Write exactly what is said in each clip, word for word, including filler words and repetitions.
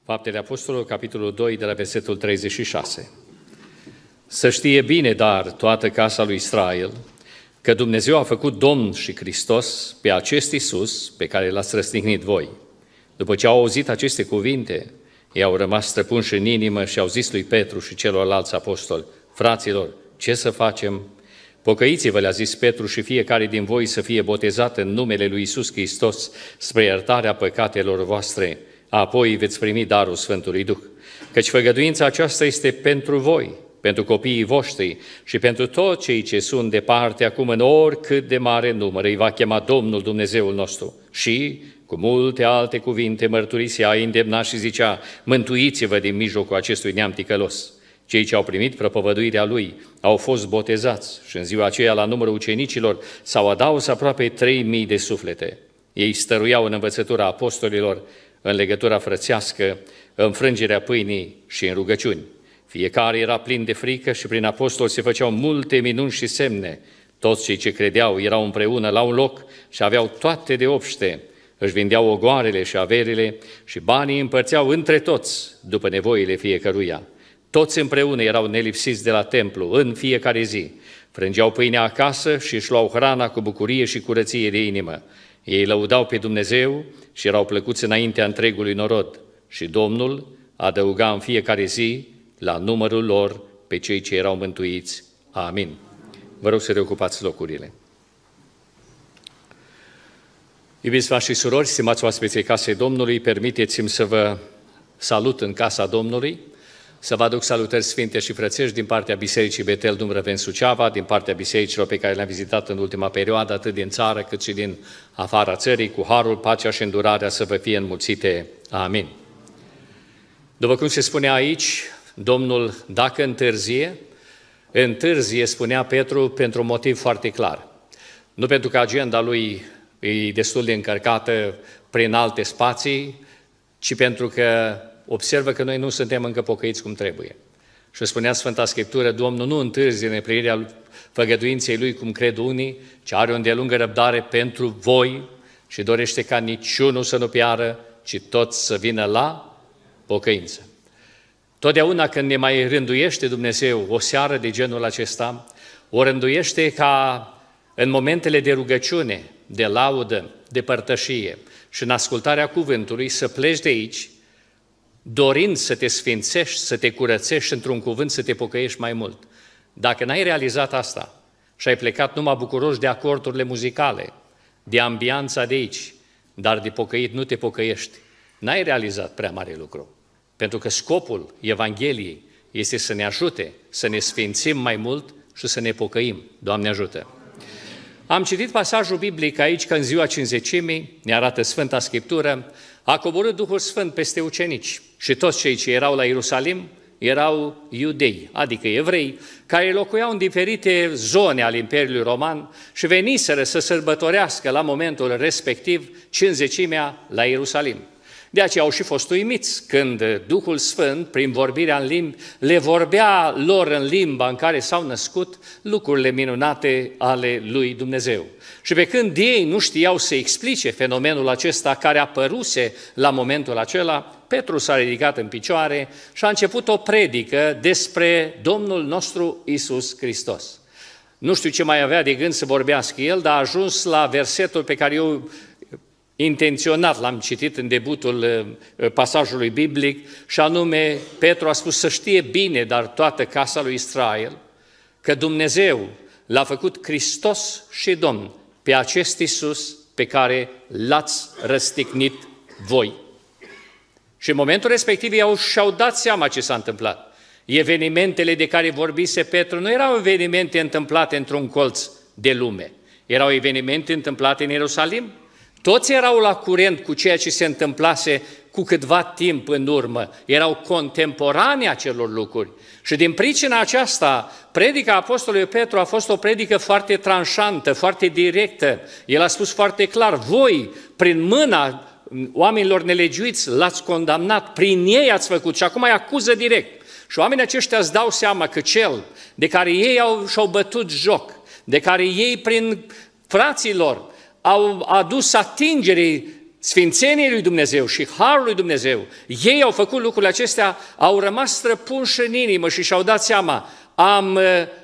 Faptele Apostolilor, capitolul doi, de la versetul treizeci și șase. Să știe bine, dar, toată casa lui Israel, că Dumnezeu a făcut Domn și Hristos pe acest Iisus pe care l-ați răstignit voi. După ce au auzit aceste cuvinte, ei au rămas străpunși în inimă și au zis lui Petru și celorlalți apostoli: fraților, ce să facem? Pocăiți-vă, le-a zis Petru, și fiecare din voi să fie botezat în numele lui Iisus Hristos spre iertarea păcatelor voastre, apoi veți primi darul Sfântului Duh. Căci făgăduința aceasta este pentru voi, pentru copiii voștri și pentru toți cei ce sunt departe acum, în oricât de mare număr îi va chema Domnul Dumnezeul nostru. Și, cu multe alte cuvinte, mărturisea, a îndemnat și zicea: mântuiți-vă din mijlocul acestui neam ticălos. Cei ce au primit propovăduirea lui au fost botezați și în ziua aceea, la numărul ucenicilor, s-au adaus aproape trei mii de suflete. Ei stăruiau în învățătura apostolilor, în legătura frățească, în frângerea pâinii și în rugăciuni. Fiecare era plin de frică și prin apostoli se făceau multe minuni și semne. Toți cei ce credeau erau împreună la un loc și aveau toate de obște. Își vindeau ogoarele și averile și banii împărțeau între toți, după nevoile fiecăruia. Toți împreună erau nelipsiți de la templu, în fiecare zi. Frângeau pâinea acasă și își luau hrana cu bucurie și curăție de inimă. Ei lăudau pe Dumnezeu și erau plăcuți înaintea întregului norod. Și Domnul adăuga în fiecare zi la numărul lor pe cei ce erau mântuiți. Amin. Vă rog să reocupați locurile. Iubiți frați și surori, stimați oaspeții casei Domnului, permiteți-mi să vă salut în casa Domnului, să vă aduc salutări sfinte și frățești din partea Bisericii Betel Dumbrăveni Suceava, din partea bisericilor pe care le-am vizitat în ultima perioadă, atât din țară cât și din afara țării, cu harul, pacea și îndurarea să vă fie înmulțite. Amin. După cum se spune aici, Domnul, dacă întârzie, întârzie, spunea Petru, pentru un motiv foarte clar. Nu pentru că agenda lui e destul de încărcată prin alte spații, ci pentru că observă că noi nu suntem încă pocăiți cum trebuie. Și spunea Sfânta Scriptură, Domnul nu întârzie în împlinirea făgăduinței Lui, cum cred unii, ci are o îndelungă răbdare pentru voi și dorește ca niciunul să nu piară, ci toți să vină la pocăință. Totdeauna când ne mai rânduiește Dumnezeu o seară de genul acesta, o rânduiește ca în momentele de rugăciune, de laudă, de părtășie și în ascultarea cuvântului să pleci de aici, dorind să te sfințești, să te curățești, într-un cuvânt să te pocăiești mai mult. Dacă n-ai realizat asta și ai plecat numai bucuros de acordurile muzicale, de ambianța de aici, dar de pocăit nu te pocăiești, n-ai realizat prea mare lucru. Pentru că scopul Evangheliei este să ne ajute să ne sfințim mai mult și să ne pocăim. Doamne ajută! Am citit pasajul biblic aici că în ziua Cincizecimii, ne arată Sfânta Scriptură, a coborât Duhul Sfânt peste ucenici și toți cei ce erau la Ierusalim erau iudei, adică evrei, care locuiau în diferite zone ale Imperiului Roman și veniseră să sărbătorească la momentul respectiv Cincizecimea la Ierusalim. De aceea au și fost uimiți când Duhul Sfânt, prin vorbirea în limbi, le vorbea lor în limba în care s-au născut lucrurile minunate ale lui Dumnezeu. Și pe când ei nu știau să explice fenomenul acesta care apăruse la momentul acela, Petru s-a ridicat în picioare și a început o predică despre Domnul nostru Iisus Hristos. Nu știu ce mai avea de gând să vorbească el, dar a ajuns la versetul pe care eu intenționat l-am citit în debutul pasajului biblic, și anume Petru a spus să știe bine, dar toată casa lui Israel, că Dumnezeu l-a făcut Hristos și Domn pe acest Iisus pe care l-ați răstignit voi. Și în momentul respectiv ei și-au dat seama ce s-a întâmplat. Evenimentele de care vorbise Petru nu erau evenimente întâmplate într-un colț de lume, erau evenimente întâmplate în Ierusalim. Toți erau la curent cu ceea ce se întâmplase cu câtva timp în urmă, erau contemporane acelor lucruri. Și din pricina aceasta, predica Apostolului Petru a fost o predică foarte tranșantă, foarte directă. El a spus foarte clar, voi, prin mâna oamenilor nelegiuiți, l-ați condamnat, prin ei ați făcut și acum îi acuză direct. Și oamenii aceștia îți dau seama că cel de care ei au, și-au bătut joc, de care ei prin frații lor au adus atingerii sfințeniei lui Dumnezeu și harul lui Dumnezeu, ei au făcut lucrurile acestea, au rămas străpunși în inimă și și-au dat seama, am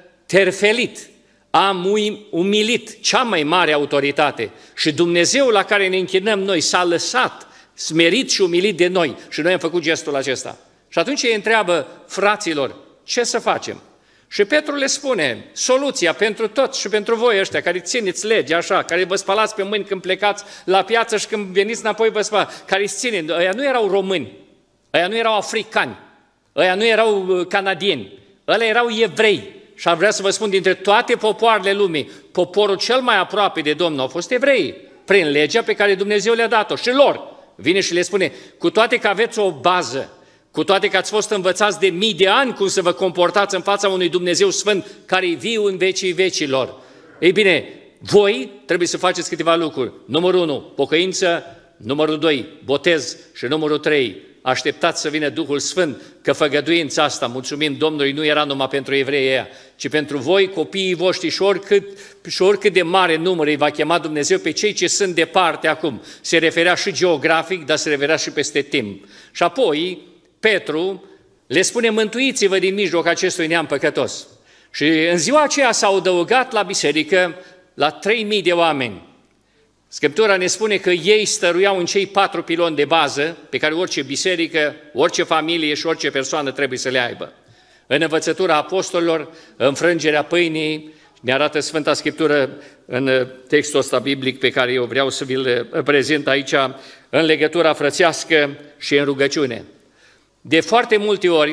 terfelit, am umilit cea mai mare autoritate și Dumnezeul la care ne închinăm noi s-a lăsat smerit și umilit de noi și noi am făcut gestul acesta. Și atunci ei întreabă, fraților, ce să facem? Și Petru le spune, soluția pentru toți și pentru voi ăștia care țineți legea așa, care vă spălați pe mâini când plecați la piață și când veniți înapoi vă spălați, care îți ține, ăia nu erau români, ăia nu erau africani, ăia nu erau canadieni, ăia erau evrei. Și am vrea să vă spun, dintre toate popoarele lumii, poporul cel mai aproape de Domnul au fost evrei, prin legea pe care Dumnezeu le-a dat-o și lor. Vine și le spune, cu toate că aveți o bază, cu toate că ați fost învățați de mii de ani cum să vă comportați în fața unui Dumnezeu Sfânt care e viu în vecii vecilor. Ei bine, voi trebuie să faceți câteva lucruri. Numărul unu, pocăință, numărul doi, botez și numărul trei, așteptați să vină Duhul Sfânt, că făgăduința asta, mulțumim Domnului, nu era numai pentru evrei ăia, ci pentru voi, copiii voștri și oricât, și oricât de mare număr îi va chema Dumnezeu pe cei ce sunt departe acum. Se referea și geografic, dar se referea și peste timp. Și apoi, Petru le spune, mântuiți-vă din mijloc acestui neam păcătos. Și în ziua aceea s-au adăugat la biserică la trei mii de oameni. Scriptura ne spune că ei stăruiau în cei patru piloni de bază pe care orice biserică, orice familie și orice persoană trebuie să le aibă. În învățătura apostolilor, înfrângerea pâinii, ne arată Sfânta Scriptură în textul ăsta biblic pe care eu vreau să vi-l prezint aici, în legătura frățească și în rugăciune. De foarte multe ori,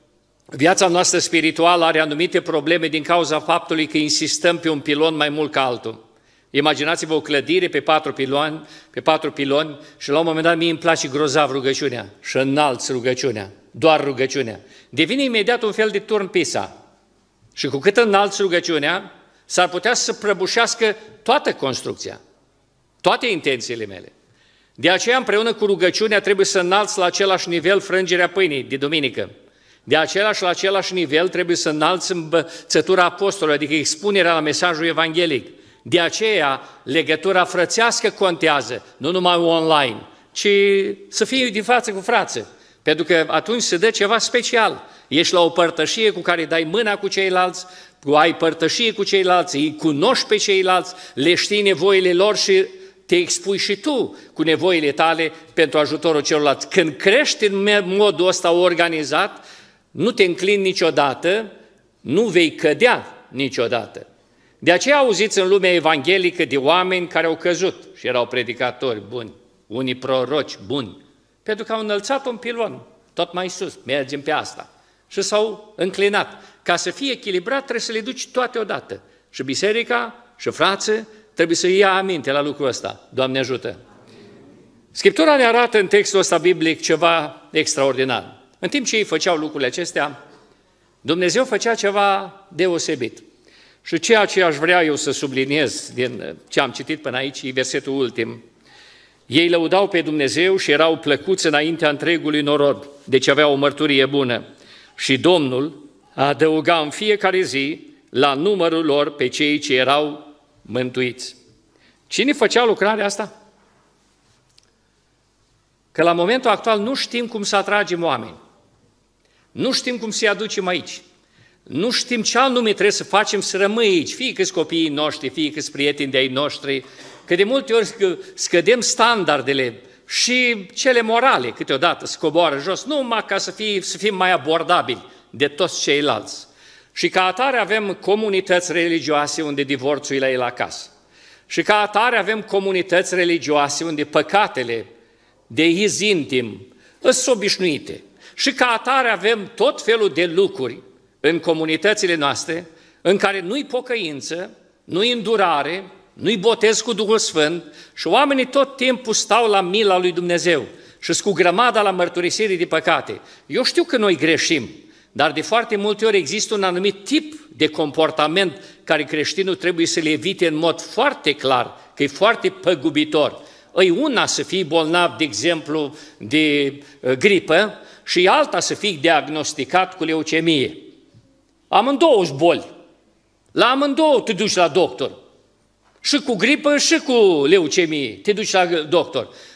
viața noastră spirituală are anumite probleme din cauza faptului că insistăm pe un pilon mai mult ca altul. Imaginați-vă o clădire pe patru piloni, pe patru piloni și la un moment dat mie îmi place grozav rugăciunea și înalți rugăciunea, doar rugăciunea. Devine imediat un fel de turn Pisa. Și cu cât înalți rugăciunea, s-ar putea să prăbușească toată construcția, toate intențiile mele. De aceea, împreună cu rugăciunea, trebuie să înalți la același nivel frângerea pâinii de duminică. De același la același nivel trebuie să înalți învățătura apostolului, adică expunerea la mesajul evanghelic. De aceea, legătura frățească contează, nu numai online, ci să fii din față cu frață, pentru că atunci se dă ceva special. Ești la o părtășie cu care dai mâna cu ceilalți, ai părtășie cu ceilalți, îi cunoști pe ceilalți, le știi nevoile lor și te expui și tu cu nevoile tale pentru ajutorul celorlalți. Când crești în modul ăsta organizat, nu te înclini niciodată, nu vei cădea niciodată. De aceea auziți în lumea evanghelică de oameni care au căzut și erau predicatori buni, unii proroci buni, pentru că au înălțat un pilon tot mai sus, mergem pe asta. Și s-au înclinat. Ca să fie echilibrat, trebuie să le duci toate odată. Și biserica, și frață, trebuie să ia aminte la lucrul ăsta. Doamne ajută! Scriptura ne arată în textul ăsta biblic ceva extraordinar. În timp ce ei făceau lucrurile acestea, Dumnezeu făcea ceva deosebit. Și ceea ce aș vrea eu să subliniez din ce am citit până aici, e versetul ultim. Ei lăudau pe Dumnezeu și erau plăcuți înaintea întregului norod, deci aveau o mărturie bună. Și Domnul adăuga în fiecare zi la numărul lor pe cei ce erau mântuiți. Cine făcea lucrarea asta? Că la momentul actual nu știm cum să atragem oameni. Nu știm cum să-i aducem aici. Nu știm ce anume trebuie să facem să rămâi aici, fie că-s copiii noștri, fie că-s prieteni de-ai noștri, că de multe ori scădem standardele și cele morale câteodată scoboară jos, numai ca să, fie, să fim mai abordabili de toți ceilalți. Și ca atare avem comunități religioase unde divorțul e la el acasă. Și ca atare avem comunități religioase unde păcatele de iz intim sunt obișnuite. Și ca atare avem tot felul de lucruri în comunitățile noastre în care nu-i pocăință, nu-i îndurare, nu-i botez cu Duhul Sfânt și oamenii tot timpul stau la mila lui Dumnezeu și sunt cu grămada la mărturisirii de păcate. Eu știu că noi greșim, dar de foarte multe ori există un anumit tip de comportament care creștinul trebuie să le evite în mod foarte clar, că e foarte păgubitor. Îi una să fii bolnav, de exemplu, de gripă și alta să fii diagnosticat cu leucemie. Amândouă boli. La amândouă te duci la doctor. Și cu gripă și cu leucemie te duci la doctor.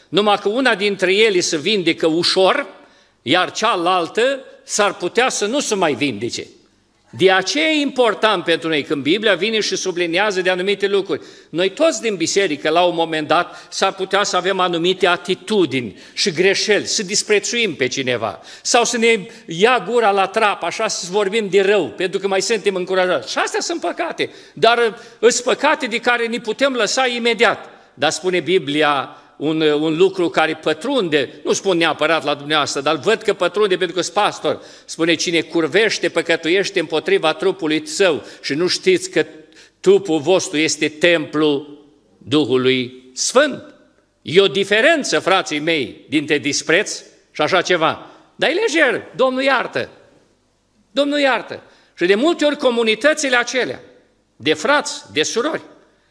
numai că una dintre ele se vindecă ușor, iar cealaltă s-ar putea să nu se mai vindece. De aceea e important pentru noi când Biblia vine și subliniază de anumite lucruri. Noi toți din biserică, la un moment dat, s-ar putea să avem anumite atitudini și greșeli, să disprețuim pe cineva sau să ne ia gura la trap, așa să vorbim de rău, pentru că mai suntem încurajați. Și astea sunt păcate, dar sunt păcate de care ne putem lăsa imediat. Dar spune Biblia un, un lucru care pătrunde, nu spun neapărat la dumneavoastră, dar văd că pătrunde pentru că sunt pastor. Spune, cine curvește, păcătuiește împotriva trupului său și nu știți că trupul vostru este templu Duhului Sfânt. E o diferență, frații mei, dintre dispreț și așa ceva. Dar e lejer, Domnul iartă. Domnul iartă. Și de multe ori comunitățile acelea, de frați, de surori,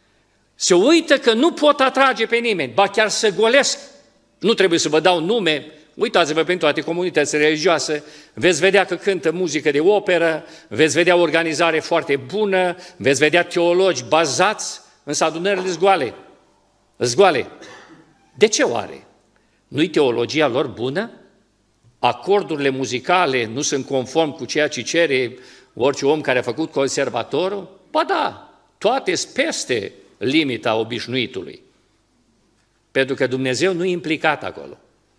se uită că nu pot atrage pe nimeni, ba chiar să golesc. Nu trebuie să vă dau nume, uitați-vă prin toate comunitățile religioase, veți vedea că cântă muzică de operă, veți vedea o organizare foarte bună, veți vedea teologi bazați, însă adunările zgoale. Zgoale. De ce oare? Nu-i teologia lor bună? Acordurile muzicale nu sunt conform cu ceea ce cere orice om care a făcut conservatorul? Ba da, toate sunt peste limita obișnuitului. Pentru că Dumnezeu nu e implicat acolo.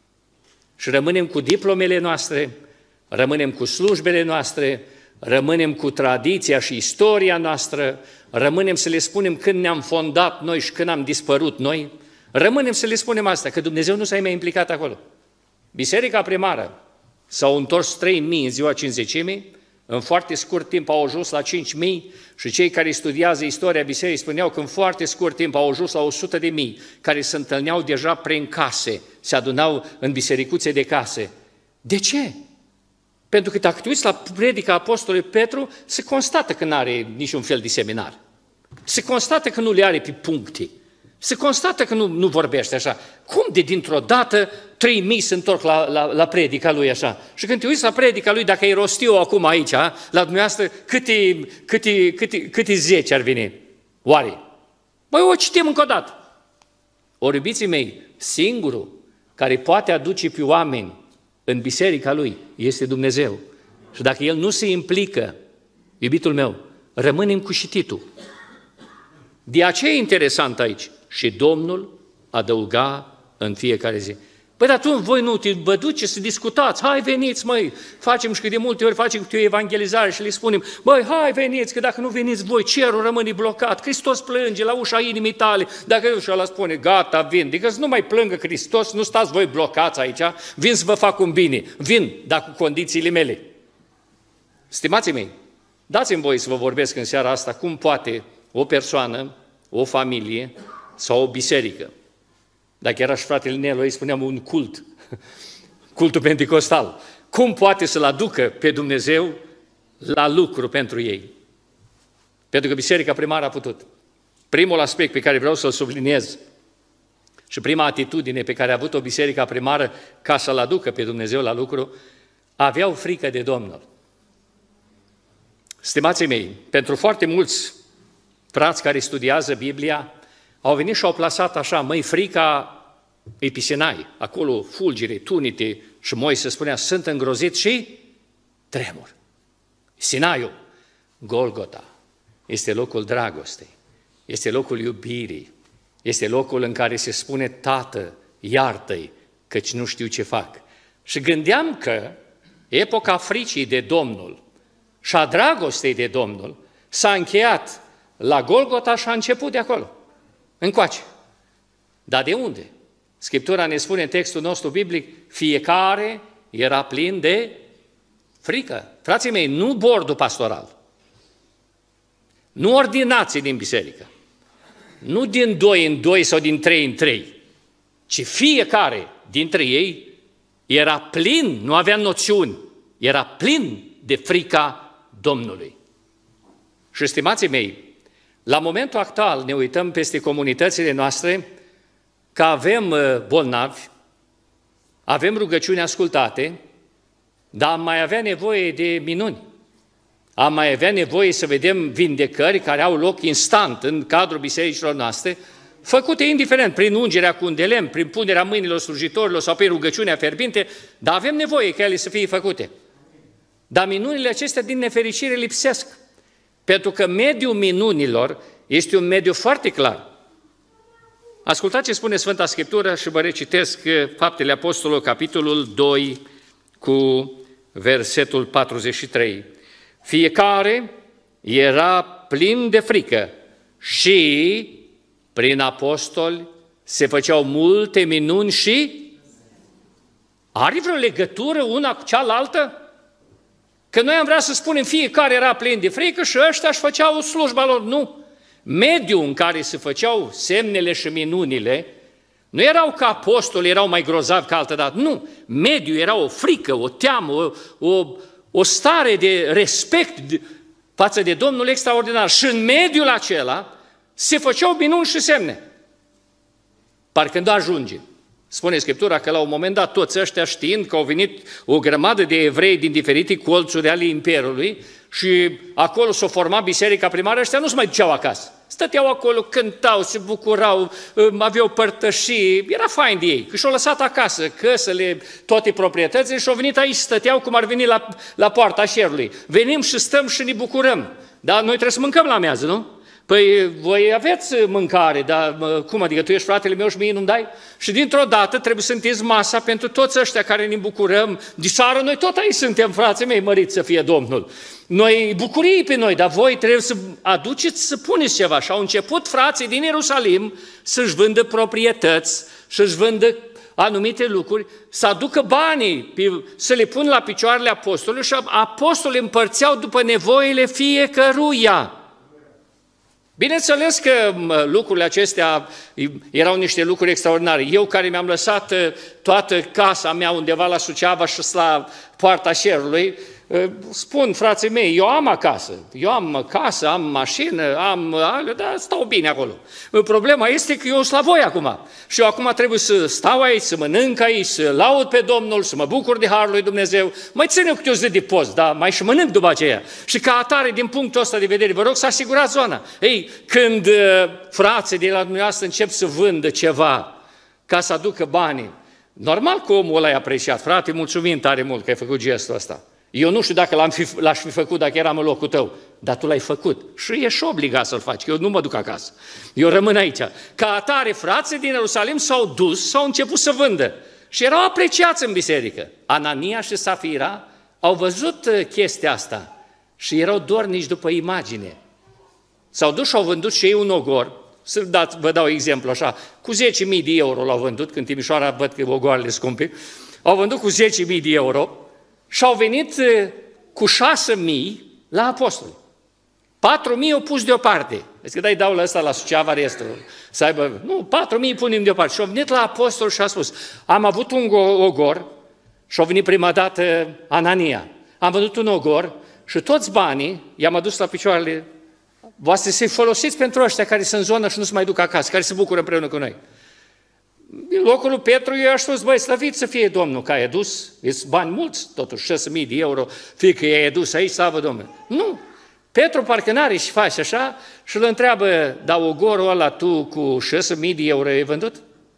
Și rămânem cu diplomele noastre, rămânem cu slujbele noastre, rămânem cu tradiția și istoria noastră, rămânem să le spunem când ne-am fondat noi și când am dispărut noi, rămânem să le spunem asta, că Dumnezeu nu s-a mai implicat acolo. Biserica primară s-au întors trei mii în ziua cincizecimii, în foarte scurt timp au ajuns la cinci mii și cei care studiază istoria bisericii spuneau că în foarte scurt timp au ajuns la o sută de mii care se întâlneau deja prin case, se adunau în bisericuțe de case. De ce? Pentru că dacă te uiți la predica apostolului Petru, se constată că nu are niciun fel de seminar. Se constată că nu le are pe puncte. Se constată că nu, nu vorbește așa. Cum de dintr-o dată trei mii se întorc la, la, la predica lui așa? Și când te uiți la predica lui, dacă îi rostiu acum aici, la dumneavoastră, câte, câte, câte, câte zece ar veni? Oare? Băi, o citim încă o dată. Ori, iubiții mei, singurul care poate aduce pe oameni în biserica lui este Dumnezeu. Și dacă El nu se implică, iubitul meu, rămânem cu șititul. De aceea e interesant aici. Și Domnul adăuga în fiecare zi. Păi, dar atunci voi nu te vă duceți să discutați, hai veniți, măi, facem și că de multe ori facem câte o evangelizare și le spunem, băi, hai veniți, că dacă nu veniți voi, cerul rămâne blocat, Hristos plânge la ușa inimii tale, dacă nu și ăla spune, gata, vin, adică să nu mai plângă Hristos, nu stați voi blocați aici, vin să vă fac un bine, vin, dar cu condițiile mele. Stimații mei, dați-mi voi să vă vorbesc în seara asta cum poate o persoană, o familie sau o biserică. Dacă era și fratele Nelu, îi spuneam un cult, cultul penticostal. Cum poate să-L aducă pe Dumnezeu la lucru pentru ei? Pentru că biserica primară a putut. Primul aspect pe care vreau să-l subliniez și prima atitudine pe care a avut-o biserica primară ca să-L aducă pe Dumnezeu la lucru, aveau frică de Domnul. Stimații mei, pentru foarte mulți frați care studiază Biblia, au venit și au plasat așa, măi, frica e pe Sinai, acolo fulgere, tunite și Moise spunea, sunt îngrozit și tremur. Sinaiul, Golgota, este locul dragostei, este locul iubirii, este locul în care se spune, Tată, iartă-i, căci nu știu ce fac. Și gândeam că epoca fricii de Domnul și a dragostei de Domnul s-a încheiat la Golgota și a început de acolo, încoace. Dar de unde? Scriptura ne spune în textul nostru biblic, fiecare era plin de frică. Frații mei, nu bordul pastoral, nu ordinații din biserică, nu din doi în doi sau din trei în trei, ci fiecare dintre ei era plin, nu avea noțiuni, era plin de frica Domnului. Și stimații mei, la momentul actual ne uităm peste comunitățile noastre că avem bolnavi, avem rugăciuni ascultate, dar am mai avea nevoie de minuni. Am mai avea nevoie să vedem vindecări care au loc instant în cadrul bisericilor noastre, făcute indiferent, prin ungerea cu un de lemn, prin punerea mâinilor slujitorilor sau prin rugăciunea fierbinte, dar avem nevoie ca ele să fie făcute. Dar minunile acestea din nefericire lipsesc, pentru că mediul minunilor este un mediu foarte clar. Ascultați ce spune Sfânta Scriptură și vă recitesc Faptele Apostolilor, capitolul doi, cu versetul patruzeci și trei. Fiecare era plin de frică și prin apostoli se făceau multe minuni și... Are vreo legătură una cu cealaltă? Că noi am vrea să spunem fiecare era plin de frică și ăștia își făceau slujba lor. Nu! Mediul în care se făceau semnele și minunile nu erau ca apostoli, erau mai grozavi ca altădată. Nu! Mediul era o frică, o teamă, o, o, o stare de respect față de Domnul extraordinar. Și în mediul acela se făceau minuni și semne. Parcă nu ajunge. Spune Scriptura că la un moment dat toți ăștia, știind că au venit o grămadă de evrei din diferite colțuri ale Imperiului și acolo s-o forma biserica primară, ăștia nu se mai duceau acasă. Stăteau acolo, cântau, se bucurau, aveau părtășii, era fain de ei. Că și-au lăsat acasă căsele, toate proprietățile și au venit aici, stăteau cum ar veni la, la poarta șerului. Venim și stăm și ne bucurăm. Dar noi trebuie să mâncăm la amiază, nu? Păi voi aveți mâncare, dar cum adică tu ești fratele meu și mie nu-mi dai? Și dintr-o dată trebuie să întinzi masa pentru toți ăștia care ne bucurăm. Diseară noi tot aici suntem, frații mei, măriți să fie Domnul. Noi bucurii pe noi, dar voi trebuie să aduceți, să puneți ceva. Și au început frații din Ierusalim să-și vândă proprietăți, să-și vândă anumite lucruri, să aducă banii, să le pun la picioarele apostolilor și apostolii împărțeau după nevoile fiecăruia. Bineînțeles că lucrurile acestea erau niște lucruri extraordinare. Eu care mi-am lăsat toată casa mea undeva la Suceava și la poarta șerului, spun, frații mei, eu am acasă, eu am casă, am mașină, am, dar stau bine acolo. Problema este că eu sunt la voi acum și eu acum trebuie să stau aici, să mănânc aici, să laud pe Domnul, să mă bucur de Harul lui Dumnezeu, mai țin eu câte o zi de post, dar mai și mănânc după aceea. Și ca atare, din punctul ăsta de vedere, vă rog să asigurați zona. Ei, când frații de la dumneavoastră încep să vândă ceva ca să aducă banii, normal că omul ăla e apreciat. Frate, mulțumim tare mult că ai făcut gestul ăsta. Eu nu știu dacă l-am fi, l-aș fi făcut dacă eram în locul tău, dar tu l-ai făcut și ești obligat să-l faci, că eu nu mă duc acasă. Eu rămân aici. Ca atare, frații din Ierusalim s-au dus, s-au început să vândă și erau apreciați în biserică. Anania și Safira au văzut chestia asta și erau dornici după imagine. S-au dus și au vândut și ei un ogor, să dați, vă dau exemplu așa, cu zece mii de euro l-au vândut, când Timișoara văd că ogoarele scumpe, au vândut cu zece mii de euro, și au venit cu șase mii la apostoli. patru mii au pus deoparte. Deci că dai dau la ăsta la Suceava restul. Să aibă, nu, patru mii punem deoparte. Și au venit la apostol și a spus, am avut un ogor și au venit prima dată Anania. Am văzut un ogor și toți banii i-am adus la picioarele voastre să-i folosiți pentru ăștia care sunt în zonă și nu se mai duc acasă, care se bucură împreună cu noi. În locul lui Petru, eu aș spus, băi, slăvit să fie Domnul, că ai adus, sunt bani mulți, totuși șase mii de euro, fie că i-ai adus aici, slavă Domnului. Nu, Petru parcă n-are și face așa și îl întreabă, dar ogorul ăla tu cu șase mii de euro ai vândut?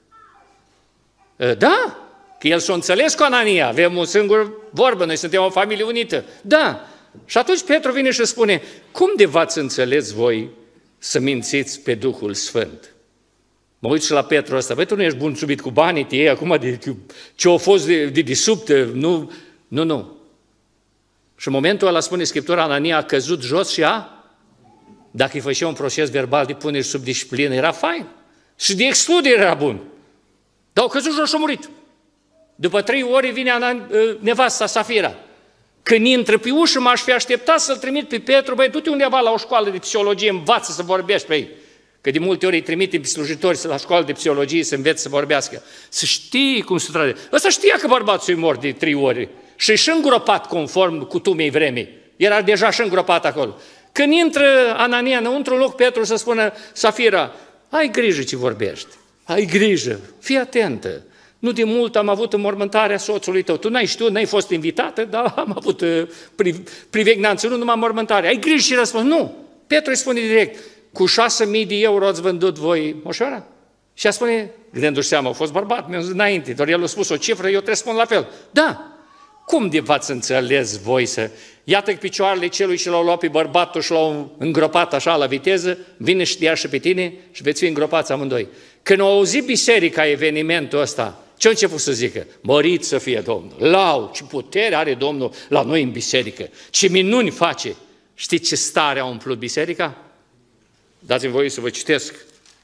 Da, că el s-a înțeles cu Anania, avem un singur vorbă, noi suntem o familie unită. Da, și atunci Petru vine și spune, cum de v-ați înțeles voi să mințiți pe Duhul Sfânt? Mă uit și la Petru ăsta, băi, tu nu ești mulțumit cu banii tăi acum, de, ce au fost de, de, de subte, nu, nu, nu. Și în momentul ăla spune Scriptura, Anania a căzut jos și a, dacă îi făcea un proces verbal de punere sub disciplină, era fain. Și de excludere era bun. Dar au căzut jos și a murit. După trei ore vine Anan, nevasta Safira. Când intră pe ușă, m-aș fi așteptat să-l trimit pe Petru, băi, du-te undeva la o școală de psihologie, învață să vorbești pe ei. Că de multe ori îi trimite pe slujitori la școală de psihologie să învețe să vorbească. Să știi cum se trage. Ăsta știa că bărbatul îi mor de trei ori. Și și îngropat conform cutumei vremii. Era deja și îngropat acolo. Când intră Anania înăuntru, în loc Petru să spună, Safira, ai grijă ce vorbești. Ai grijă, fii atentă. Nu de mult am avut înmormântarea soțului tău. Tu n-ai știut, n-ai fost invitată, dar am avut privegnanță, nu numai înmormântare. Ai grijă și răspuns, nu. Petru îi spune direct, cu șase mii de euro ați vândut voi moșoara? Și a spune, gândindu-și seama, a fost bărbat, mi-a zis înainte, doar el a spus o cifră, eu trebuie să spun la fel. Da, cum de v-ați înțeles voi să... Iată că picioarele celui ce l-au luat pe bărbatul și l-au îngropat așa la viteză, vine și te ia și pe tine și veți fi îngropați amândoi. Când au auzit biserica evenimentul ăsta, ce a început să zică? Mărit să fie Domnul, lau, ce putere are Domnul la noi în biserică, ce minuni face. Știți ce stare a umplut biserica? Dați-mi voie să vă citesc.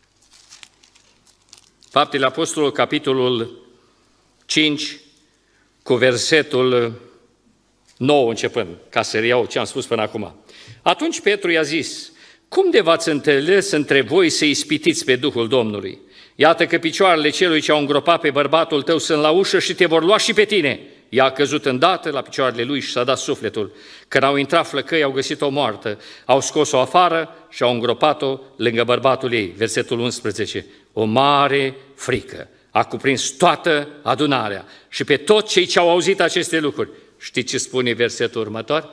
Faptele Apostolului, capitolul cinci, cu versetul nouă începând, ca să reiau ce am spus până acum. Atunci Petru i-a zis, cum de v-ați înțeles între voi să ispitiți pe Duhul Domnului? Iată că picioarele celui ce au îngropat pe bărbatul tău sunt la ușă și te vor lua și pe tine. Ea a căzut îndată la picioarele lui și s-a dat sufletul. Când au intrat flăcăi, au găsit-o moartă, au scos-o afară și au îngropat-o lângă bărbatul ei. Versetul unsprezece. O mare frică a cuprins toată adunarea și pe toți cei ce au auzit aceste lucruri. Știți ce spune versetul următor?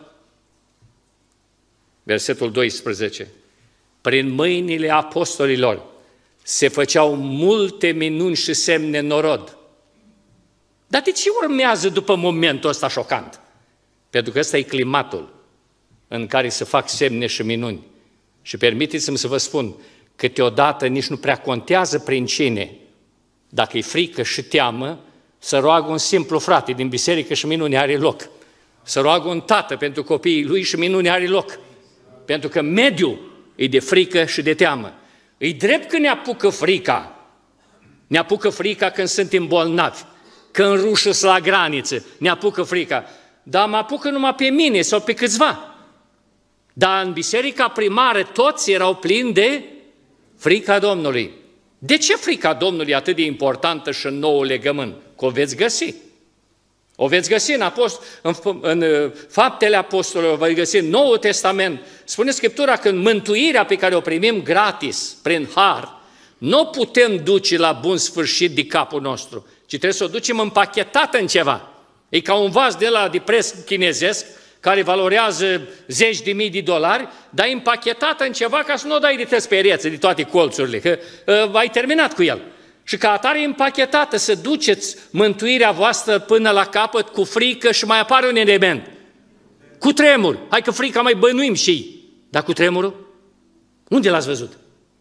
Versetul doisprezece. Prin mâinile apostolilor se făceau multe minuni și semne în norod. Dar de ce urmează după momentul ăsta șocant? Pentru că ăsta e climatul în care se fac semne și minuni. Și permiteți-mi să vă spun, câteodată nici nu prea contează prin cine. Dacă e frică și teamă, să roagă un simplu frate din biserică și minunea are loc. Să roagă un tată pentru copiii lui și minunea are loc. Pentru că mediul e de frică și de teamă. E drept că ne apucă frica. Ne apucă frica când suntem bolnavi, când rușă la graniță, ne apucă frica. Dar mă apucă numai pe mine sau pe câțiva. Dar în biserica primară toți erau plini de frica Domnului. De ce frica Domnului e atât de importantă și în noul legământ? Că o veți găsi. O veți găsi în, apost- în, în Faptele Apostolilor, o veți găsi în Noul Testament. Spune Scriptura că în mântuirea pe care o primim gratis, prin har, nu o putem duce la bun sfârșit de capul nostru, ci trebuie să o ducem împachetată în ceva. E ca un vas de la de pres chinezesc, care valorează zeci de mii de dolari, dar împachetată în ceva ca să nu o dai de tăți perețe, de toate colțurile, că uh, ai terminat cu el. Și ca atare împachetată să duceți mântuirea voastră până la capăt cu frică și mai apare un element. Cu tremur. Hai că frica mai bănuim și ei. Dar cu tremurul? Unde l-ați văzut?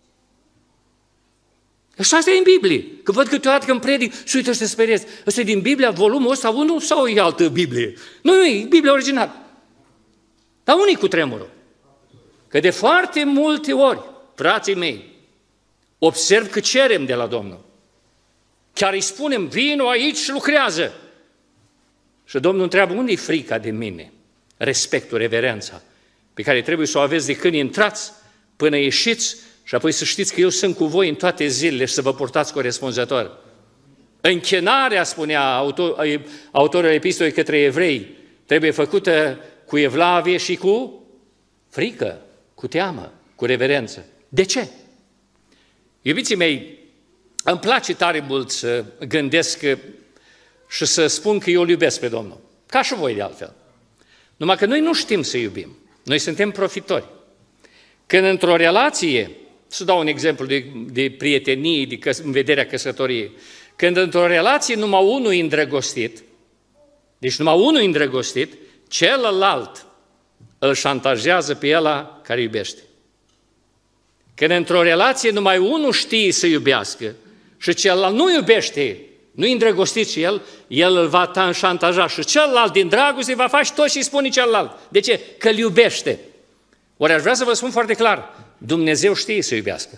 Așa asta e în Biblie. Că văd câteodată când predic și uite să speriezi. Ăsta e din Biblia, volumul ăsta, unul sau e altă Biblie? Nu, nu, e Biblia originală. Dar unii cu tremurul. Că de foarte multe ori, frații mei, observ că cerem de la Domnul. Chiar îi spunem, vino aici și lucrează. Și Domnul întreabă, unde e frica de mine? Respectul, reverența, pe care trebuie să o aveți de când intrați până ieșiți și apoi să știți că eu sunt cu voi în toate zilele și să vă purtați corespunzător. Închinarea, spunea autor, autorul epistolei către evrei, trebuie făcută cu evlavie și cu frică, cu teamă, cu reverență. De ce? Iubiții mei, îmi place tare mult să gândesc și să spun că eu îl iubesc pe Domnul, ca și voi de altfel. Numai că noi nu știm să iubim, noi suntem profitori. Când într-o relație, să dau un exemplu de, de prietenie, de căs- în vederea căsătoriei, când într-o relație numai unul e îndrăgostit, deci numai unul e îndrăgostit, celălalt îl șantajează pe ăla care iubește. Când într-o relație numai unul știe să iubească și celălalt nu iubește, nu-i îndrăgostit și el, el îl va șantaja și celălalt din dragoste va face tot și îi spune celălalt. De ce? Că îl iubește. Ori aș vrea să vă spun foarte clar, Dumnezeu știe să iubească.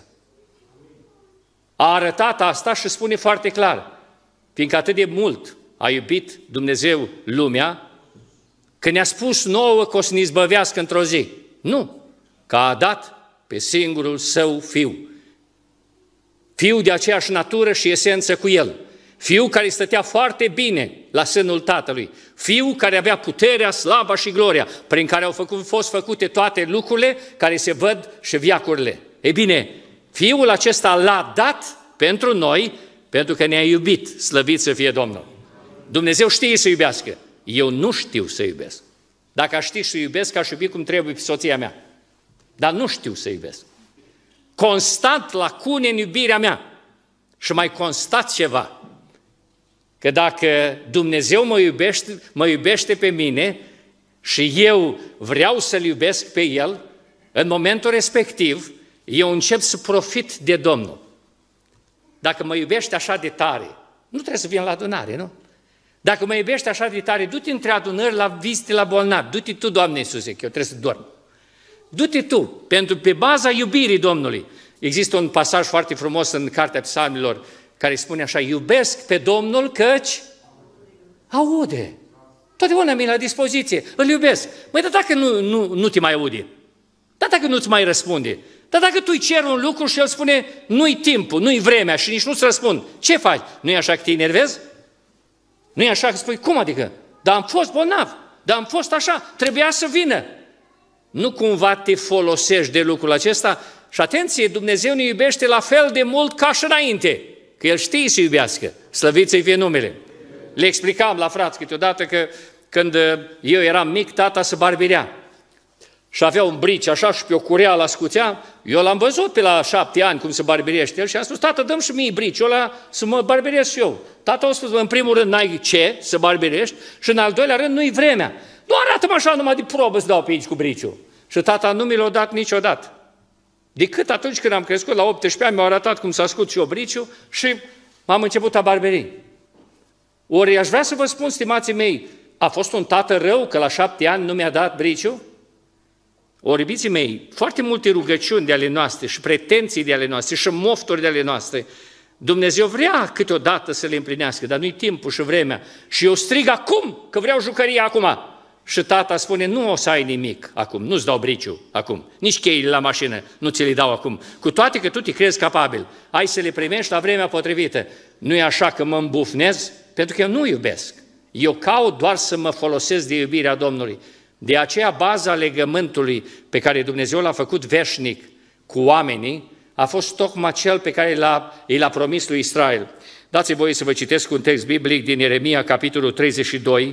A arătat asta și spune foarte clar, fiindcă atât de mult a iubit Dumnezeu lumea, că ne-a spus nouă că o să ne izbăvească într-o zi. Nu, că a dat pe singurul său Fiu. Fiu de aceeași natură și esență cu El. Fiu care stătea foarte bine la sânul Tatălui. Fiu care avea puterea, slava și gloria, prin care au făcut, fost făcute toate lucrurile care se văd și veacurile. Ei bine, Fiul acesta l-a dat pentru noi, pentru că ne-a iubit, slăvit să fie Domnul. Dumnezeu știe să iubească. Eu nu știu să iubesc. Dacă aș ști să iubesc, aș iubi cum trebuie pe soția mea. Dar nu știu să iubesc. Constant lacune în iubirea mea. Și mai constat ceva, că dacă Dumnezeu mă iubește, mă iubește pe mine și eu vreau să-L iubesc pe El, în momentul respectiv, eu încep să profit de Domnul. Dacă mă iubește așa de tare, nu trebuie să vin la adunare, nu? Dacă mă iubește așa de tare, du-te între adunări la vizite la bolnavi, du-te tu, Doamne Iisuse, că eu trebuie să dorm. Du-te tu, pentru pe baza iubirii Domnului. Există un pasaj foarte frumos în Cartea Psalmilor care spune așa, iubesc pe Domnul căci aude. Totdeauna mi-e la dispoziție, îl iubesc. Măi, dar dacă nu, nu, nu te mai aude, dar dacă nu-ți mai răspunde, dar dacă tu îi ceri un lucru și el spune, nu-i timpul, nu-i vremea și nici nu-ți răspund, ce faci? Nu-i așa că te enervezi? Nu-i așa că spui, cum adică? Dar am fost bolnav, dar am fost așa, trebuia să vină. Nu cumva te folosești de lucrul acesta? Și atenție, Dumnezeu ne iubește la fel de mult ca și înainte, că El știe să iubească, slăvit să-i fie numele. Le explicam la frați câteodată că când eu eram mic, tata se barberea și avea un brici așa și pe o cureală ascuțea. Eu l-am văzut pe la șapte ani cum se barberește el și am spus, tată, dă-mi și mie briciul ăla să mă barberez și eu. Tata a spus, în primul rând n-ai ce să barberești și în al doilea rând nu-i vremea. Nu arată-mă așa numai de probă să dau pe aici cu briciul. Și tata nu mi l-a dat niciodată. Decât atunci când am crescut la optsprezece ani, mi-au arătat cum s-a scut și eu briciul și m-am început a barberi. Ori aș vrea să vă spun, stimații mei, a fost un tată rău că la șapte ani nu mi-a dat briciul? Ori, iubiții mei, foarte multe rugăciuni de ale noastre și pretenții de ale noastre și mofturi de ale noastre, Dumnezeu vrea câteodată să le împlinească, dar nu-i timpul și vremea. Și eu strig acum, că vreau jucăria acum. Și tata spune, nu o să ai nimic acum, nu-ți dau briciul acum, nici cheile la mașină nu ți le dau acum. Cu toate că tu te crezi capabil, ai să le primești la vremea potrivită. Nu e așa că mă îmbufnez, pentru că eu nu iubesc. Eu caut doar să mă folosesc de iubirea Domnului. De aceea baza legământului pe care Dumnezeu l-a făcut veșnic cu oamenii a fost tocmai cel pe care l-a, i l-a promis lui Israel. Dați-mi voie să vă citesc un text biblic din Ieremia, capitolul treizeci și doi,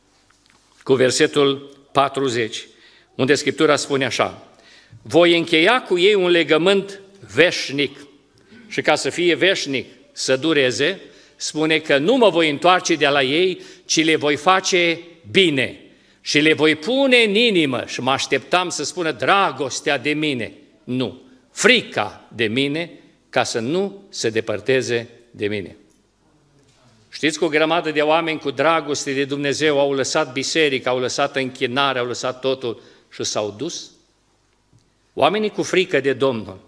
cu versetul patruzeci, unde Scriptura spune așa, voi încheia cu ei un legământ veșnic și ca să fie veșnic, să dureze, spune că nu mă voi întoarce de la ei, ci le voi face bine și le voi pune în inimă și mă așteptam să spună dragostea de mine. Nu, frica de mine, ca să nu se depărteze de mine. Știți că o grămadă de oameni cu dragoste de Dumnezeu au lăsat biserica, au lăsat închinarea, au lăsat totul și s-au dus? Oamenii cu frică de Domnul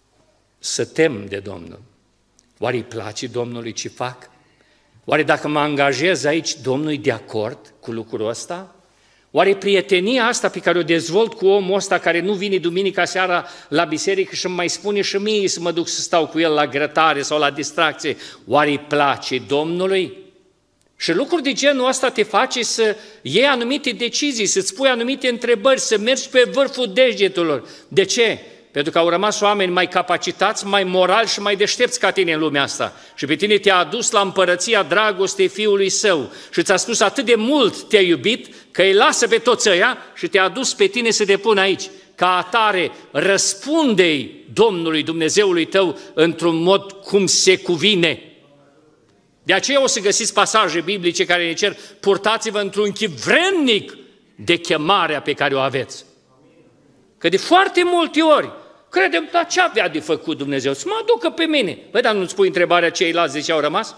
se tem de Domnul. Oare îi place Domnului ce fac? Oare dacă mă angajez aici, Domnul e de acord cu lucrul ăsta? Oare prietenia asta pe care o dezvolt cu omul ăsta care nu vine duminica seara la biserică și îmi mai spune și mie să mă duc să stau cu el la grătare sau la distracție, oare îi place Domnului? Și lucruri de genul ăsta te face să iei anumite decizii, să-ți pui anumite întrebări, să mergi pe vârful degetelor. De ce? Pentru că au rămas oameni mai capacitați, mai morali și mai deștepți ca tine în lumea asta. Și pe tine te-a adus la împărăția dragostei Fiului Său și ți-a spus atât de mult te-a iubit că îi lasă pe toți ăia și te-a adus pe tine să te pună aici. Ca atare, răspunde-i Domnului Dumnezeului tău într-un mod cum se cuvine. De aceea o să găsiți pasaje biblice care ne cer, purtați-vă într-un chip vrednic de chemarea pe care o aveți. Că de foarte multe ori credem, dar ce avea de făcut Dumnezeu? Să mă aducă pe mine. Băi, dar nu-ți pui întrebarea ceilalți de ce au rămas?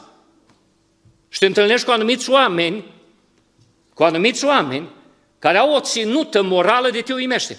Și te întâlnești cu anumiți oameni, cu anumiți oameni care au o ținută morală de te uimește.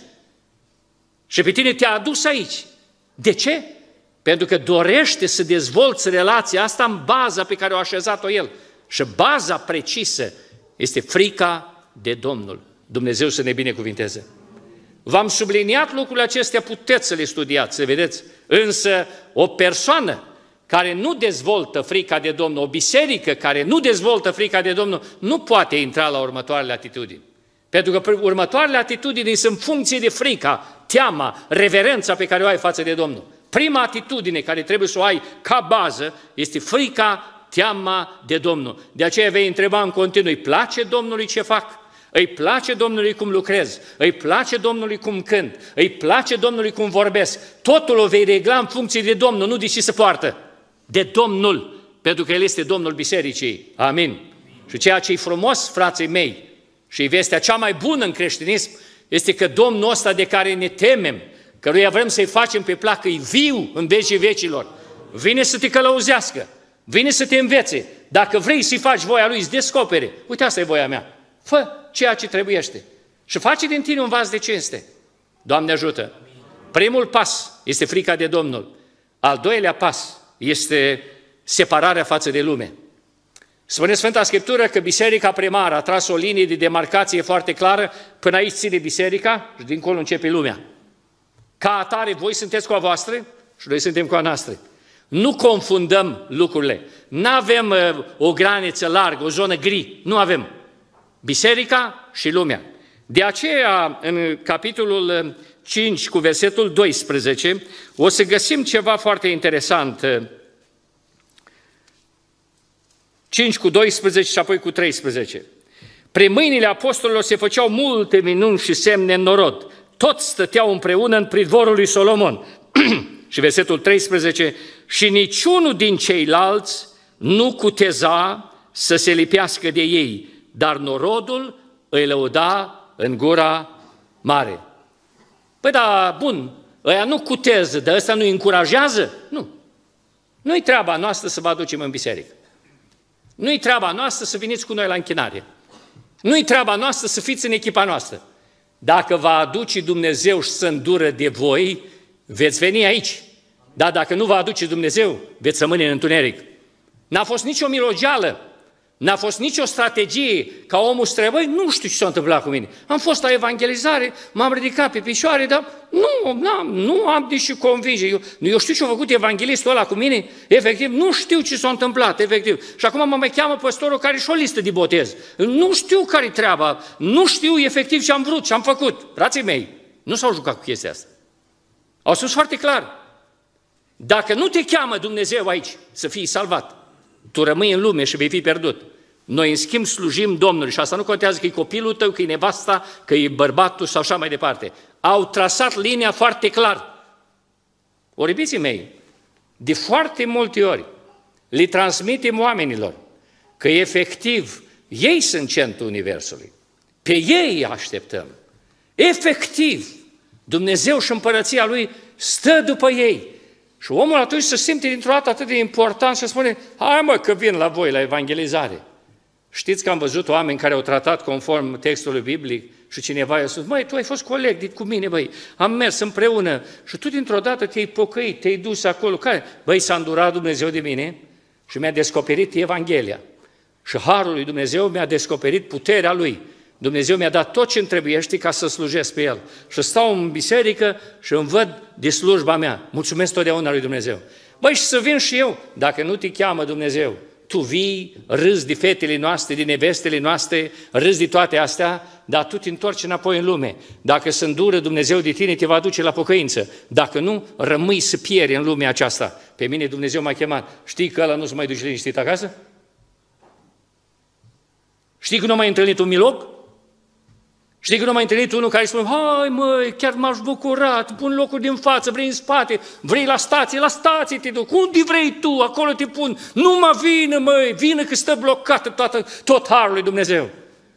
Și pe tine te-a adus aici. De ce? Pentru că dorește să dezvolți relația asta în baza pe care o așezat-o el. Și baza precisă este frica de Domnul. Dumnezeu să ne binecuvinteze. V-am subliniat lucrurile acestea, puteți să le studiați, să vedeți. Însă o persoană care nu dezvoltă frica de Domnul, o biserică care nu dezvoltă frica de Domnul, nu poate intra la următoarele atitudini. Pentru că următoarele atitudini sunt funcție de frica, teama, reverența pe care o ai față de Domnul. Prima atitudine care trebuie să o ai ca bază este frica, teama de Domnul. De aceea vei întreba în continuu, îi place Domnului ce fac? Îi place Domnului cum lucrez, îi place Domnului cum cânt, îi place Domnului cum vorbesc. Totul o vei regla în funcție de Domnul, nu de ce se poartă. de Domnul, pentru că El este Domnul Bisericii. Amin. Și ceea ce e frumos, frații mei, și vestea cea mai bună în creștinism, este că Domnul ăsta de care ne temem, căruia vrem să-i facem pe plac, e viu în vecii vecilor, vine să te călăuzească, vine să te învețe. Dacă vrei să-i faci voia Lui, îți descopere. Uite, asta e voia mea. Fă ceea ce trebuiește. Și face din tine un vas de cinste. Doamne ajută! Primul pas este frica de Domnul. Al doilea pas este separarea față de lume. Spune Sfânta Scriptură că biserica primară a tras o linie de demarcație foarte clară, până aici ține biserica și dincolo începe lumea. Ca atare, voi sunteți cu a voastră și noi suntem cu a noastră. Nu confundăm lucrurile. Nu avem uh, o graniță largă, o zonă gri. Nu avem. Biserica și lumea. De aceea, în capitolul cinci, cu versetul doisprezece, o să găsim ceva foarte interesant. cinci cu doisprezece și apoi cu treisprezece. Pre mâinile apostolilor se făceau multe minuni și semne în norod. Toți stăteau împreună în pridvorul lui Solomon. Și versetul treisprezece. Și niciunul din ceilalți nu cuteza să se lipească de ei, dar norodul îi lăuda în gura mare. Păi da, bun, ăia nu cuteză, dar ăsta nu îi încurajează? Nu. Nu-i treaba noastră să vă aducem în biserică. Nu-i treaba noastră să veniți cu noi la închinare. Nu-i treaba noastră să fiți în echipa noastră. Dacă va aduce Dumnezeu și să îndură de voi, veți veni aici. Dar dacă nu va aduce Dumnezeu, veți rămâne în întuneric. N-a fost nicio milogeală, n-a fost nicio strategie ca omul să trebuie, nu știu ce s-a întâmplat cu mine. Am fost la evangelizare, m-am ridicat pe picioare, dar nu, n-am, nu am deși convinge. Eu, eu știu ce a făcut evanghelistul ăla cu mine, efectiv, nu știu ce s-a întâmplat, efectiv. Și acum mă mai cheamă păstorul care și o listă de botez. Nu știu care-i treaba, nu știu efectiv ce am vrut, ce am făcut. Frații mei, nu s-au jucat cu chestia asta. Au spus foarte clar, dacă nu te cheamă Dumnezeu aici să fii salvat, tu rămâi în lume și vei fi pierdut. Noi, în schimb, slujim Domnului și asta nu contează că e copilul tău, că e nevasta, că e bărbatul sau așa mai departe. Au trasat linia foarte clar. Ori, iubiții mei, de foarte multe ori le transmitem oamenilor că efectiv ei sunt centrul Universului. Pe ei așteptăm. Efectiv, Dumnezeu și împărăția Lui stă după ei. Și omul atunci se simte dintr-o dată atât de important și spune, hai mă că vin la voi la evangelizare. Știți că am văzut oameni care au tratat conform textului biblic și cineva i-a spus, măi, tu ai fost coleg cu mine, băi, am mers împreună și tu dintr-o dată te-ai pocăit, te-ai dus acolo. Care? Băi, s-a îndurat Dumnezeu de mine și mi-a descoperit Evanghelia. Și harul lui Dumnezeu mi-a descoperit puterea Lui. Dumnezeu mi-a dat tot ce îmi trebuiește ca să slujesc pe El. Și stau în biserică și îmi văd de slujba mea. Mulțumesc totdeauna lui Dumnezeu. Băi, și să vin și eu, dacă nu te cheamă Dumnezeu. Tu vii, râzi de fetele noastre, de nevestele noastre, râzi de toate astea, dar tu te întorci înapoi în lume. Dacă se îndură Dumnezeu de tine, te va duce la pocăință. Dacă nu, rămâi să pieri în lumea aceasta. Pe mine Dumnezeu m-a chemat. Știi că ăla nu se mai duce liniștit acasă? Știi că nu m-ai întâlnit un milog? Știi că nu m-ai întâlnit unul care spune, hai măi, chiar m-aș bucura, pun locul din față, vrei în spate, vrei la stație, la stație te duc, unde vrei tu, acolo te pun, nu mă vină măi, vină că stă blocată toată, tot harul lui Dumnezeu.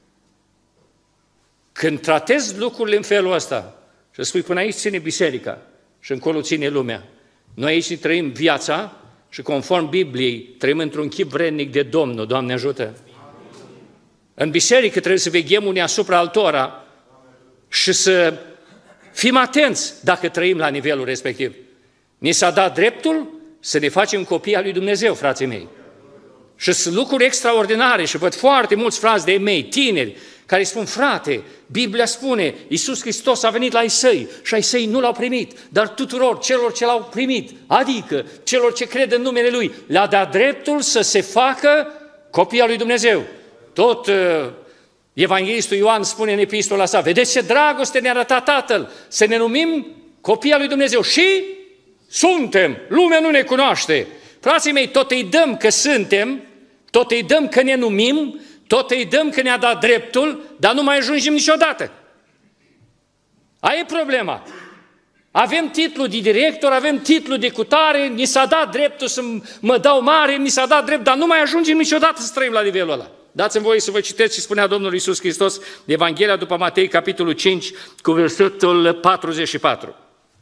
Când tratezi lucrurile în felul ăsta și spui până aici ține biserica și încolo ține lumea, noi aici ne trăim viața și conform Bibliei trăim într-un chip vrednic de Domnul, Doamne ajută! În biserică trebuie să veghem unii asupra altora și să fim atenți dacă trăim la nivelul respectiv. Ni s-a dat dreptul să ne facem copii al lui Dumnezeu, frații mei. Și sunt lucruri extraordinare și văd foarte mulți frați de mei, tineri, care spun, frate, Biblia spune, Iisus Hristos a venit la ai săi și ai săi nu l-au primit, dar tuturor celor ce l-au primit, adică celor ce cred în numele Lui, le-a dat dreptul să se facă copii al lui Dumnezeu. Tot uh, evanghelistul Ioan spune în epistola sa, vedeți ce dragoste ne-a arătat Tatăl, să ne numim copii al lui Dumnezeu și suntem, lumea nu ne cunoaște. Frații mei, tot îi dăm că suntem, tot îi dăm că ne numim, tot îi dăm că ne-a dat dreptul, dar nu mai ajungem niciodată. Aia e problema. Avem titlu de director, avem titlu de cutare, ni s-a dat dreptul să mă dau mare, mi s-a dat drept, dar nu mai ajungem niciodată să trăim la nivelul ăla. Dați-mi voie să vă citesc ce spunea Domnul Iisus Hristos de Evanghelia după Matei, capitolul cinci, cu versetul patruzeci și patru.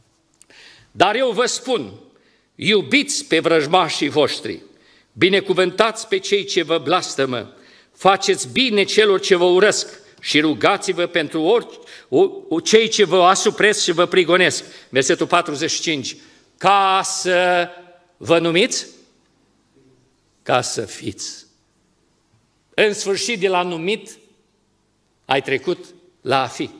Dar eu vă spun, iubiți pe vrăjmașii voștri, binecuvântați pe cei ce vă blastămă, faceți bine celor ce vă urăsc și rugați-vă pentru orice, o, cei ce vă asupresc și vă prigonesc. Versetul patruzeci și cinci. Ca să vă numiți? Ca să fiți. În sfârșit, de la numit, ai trecut la a fi.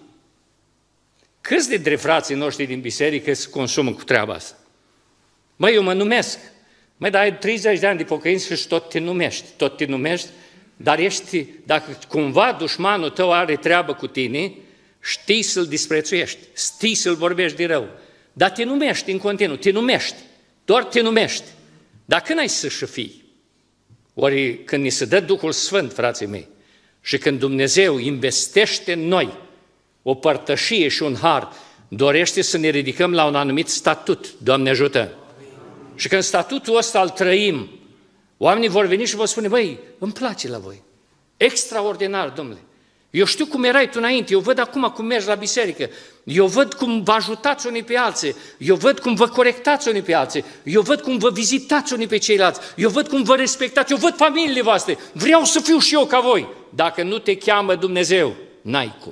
Câți dintre frații noștri din biserică se consumă cu treaba asta? Măi, eu mă numesc. Măi, dar ai treizeci de ani de pocăință și tot te numești. Tot te numești, dar ești, dacă cumva dușmanul tău are treabă cu tine, știi să-l disprețuiești, știi să-l vorbești de rău. Dar te numești în continuu, te numești, doar te numești. Dar când ai să-și fii? Ori când ni se dă Duhul Sfânt, frații mei, și când Dumnezeu investește în noi o părtășie și un har, dorește să ne ridicăm la un anumit statut, Doamne ajută! Și când statutul ăsta îl trăim, oamenii vor veni și vor spune, băi, îmi place la voi, extraordinar, domnule. Eu știu cum erai tu înainte, eu văd acum cum mergi la biserică, eu văd cum vă ajutați unii pe alții, eu văd cum vă corectați unii pe alții, eu văd cum vă vizitați unii pe ceilalți, eu văd cum vă respectați, eu văd familiile voastre, vreau să fiu și eu ca voi. Dacă nu te cheamă Dumnezeu, n-ai cum.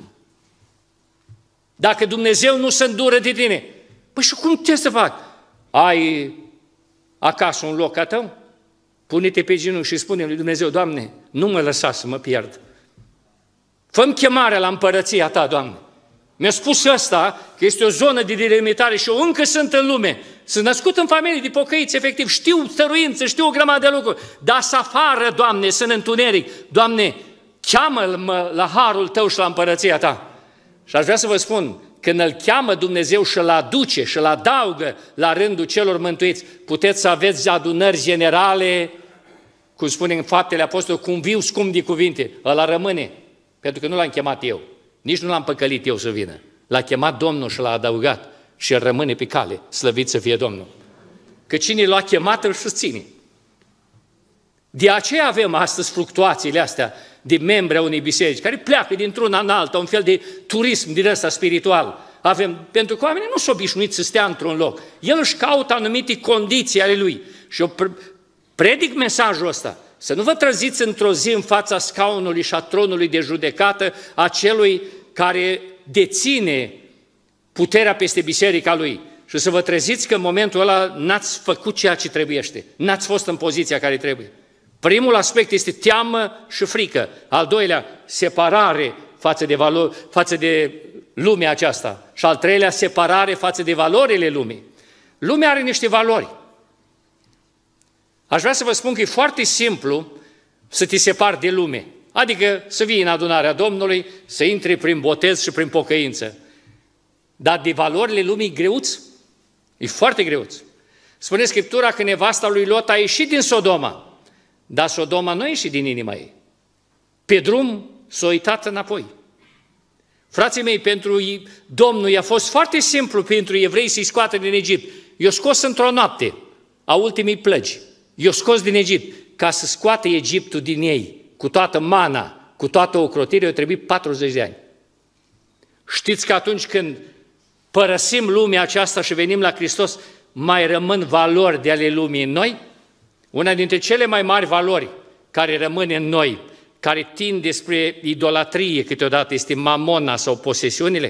Dacă Dumnezeu nu se îndură de tine, păi și cum ce să fac? Ai acasă un loc a tău? Pune-te pe genunchi și spune lui Dumnezeu, Doamne, nu mă lăsa să mă pierd. Fă-mi chemarea la împărăția Ta, Doamne. Mi-a spus ăsta că este o zonă de delimitare și eu încă sunt în lume. Sunt născut în familie de pocăiți, efectiv, știu stăruință, știu o grămadă de lucruri, dar să afară, Doamne, sunt întuneric. Doamne, cheamă-mă la harul Tău și la împărăția Ta. Și aș vrea să vă spun, când îl cheamă Dumnezeu și îl aduce și îl adaugă la rândul celor mântuiți, puteți să aveți adunări generale, cum spune în Faptele Apostolilor, cu un viu scump de cuvinte, ăla rămâne, pentru că nu l-am chemat eu, nici nu l-am păcălit eu să vină. L-a chemat Domnul și l-a adăugat și el rămâne pe cale, slăvit să fie Domnul. Că cine l-a chemat îl susține. De aceea avem astăzi fluctuațiile astea de membri a unei biserici, care pleacă dintr-una în alta, un fel de turism din ăsta spiritual. Avem, pentru că oamenii nu sunt obișnuiți să stea într-un loc. El își caută anumite condiții ale lui. Și eu predic mesajul ăsta. Să nu vă treziți într-o zi în fața scaunului și a tronului de judecată a celui care deține puterea peste biserica lui. Și să vă treziți că în momentul ăla n-ați făcut ceea ce trebuiește. N-ați fost în poziția care trebuie. Primul aspect este teamă și frică. Al doilea, separare față de, valori, față de lumea aceasta. Și al treilea, separare față de valorile lumii. Lumea are niște valori. Aș vrea să vă spun că e foarte simplu să te separi de lume. Adică să vii în adunarea Domnului, să intri prin botez și prin pocăință. Dar de valorile lumii greuți? E foarte greuț. Spune Scriptura că nevasta lui Lot a ieșit din Sodoma. Dar Sodoma nu a ieșit din inima ei. Pe drum s-a uitat înapoi. Frații mei, pentru Domnul i-a fost foarte simplu pentru evrei să-i scoată din Egipt. I-a scos într-o noapte a ultimii plăgi. I-a scos din Egipt. Ca să scoată Egiptul din ei, cu toată mana, cu toată ocrotirea, i-a trebuit patruzeci de ani. Știți că atunci când părăsim lumea aceasta și venim la Hristos, mai rămân valori de ale lumii în noi? Una dintre cele mai mari valori care rămâne în noi, care tind despre idolatrie câteodată, este mamona sau posesiunile.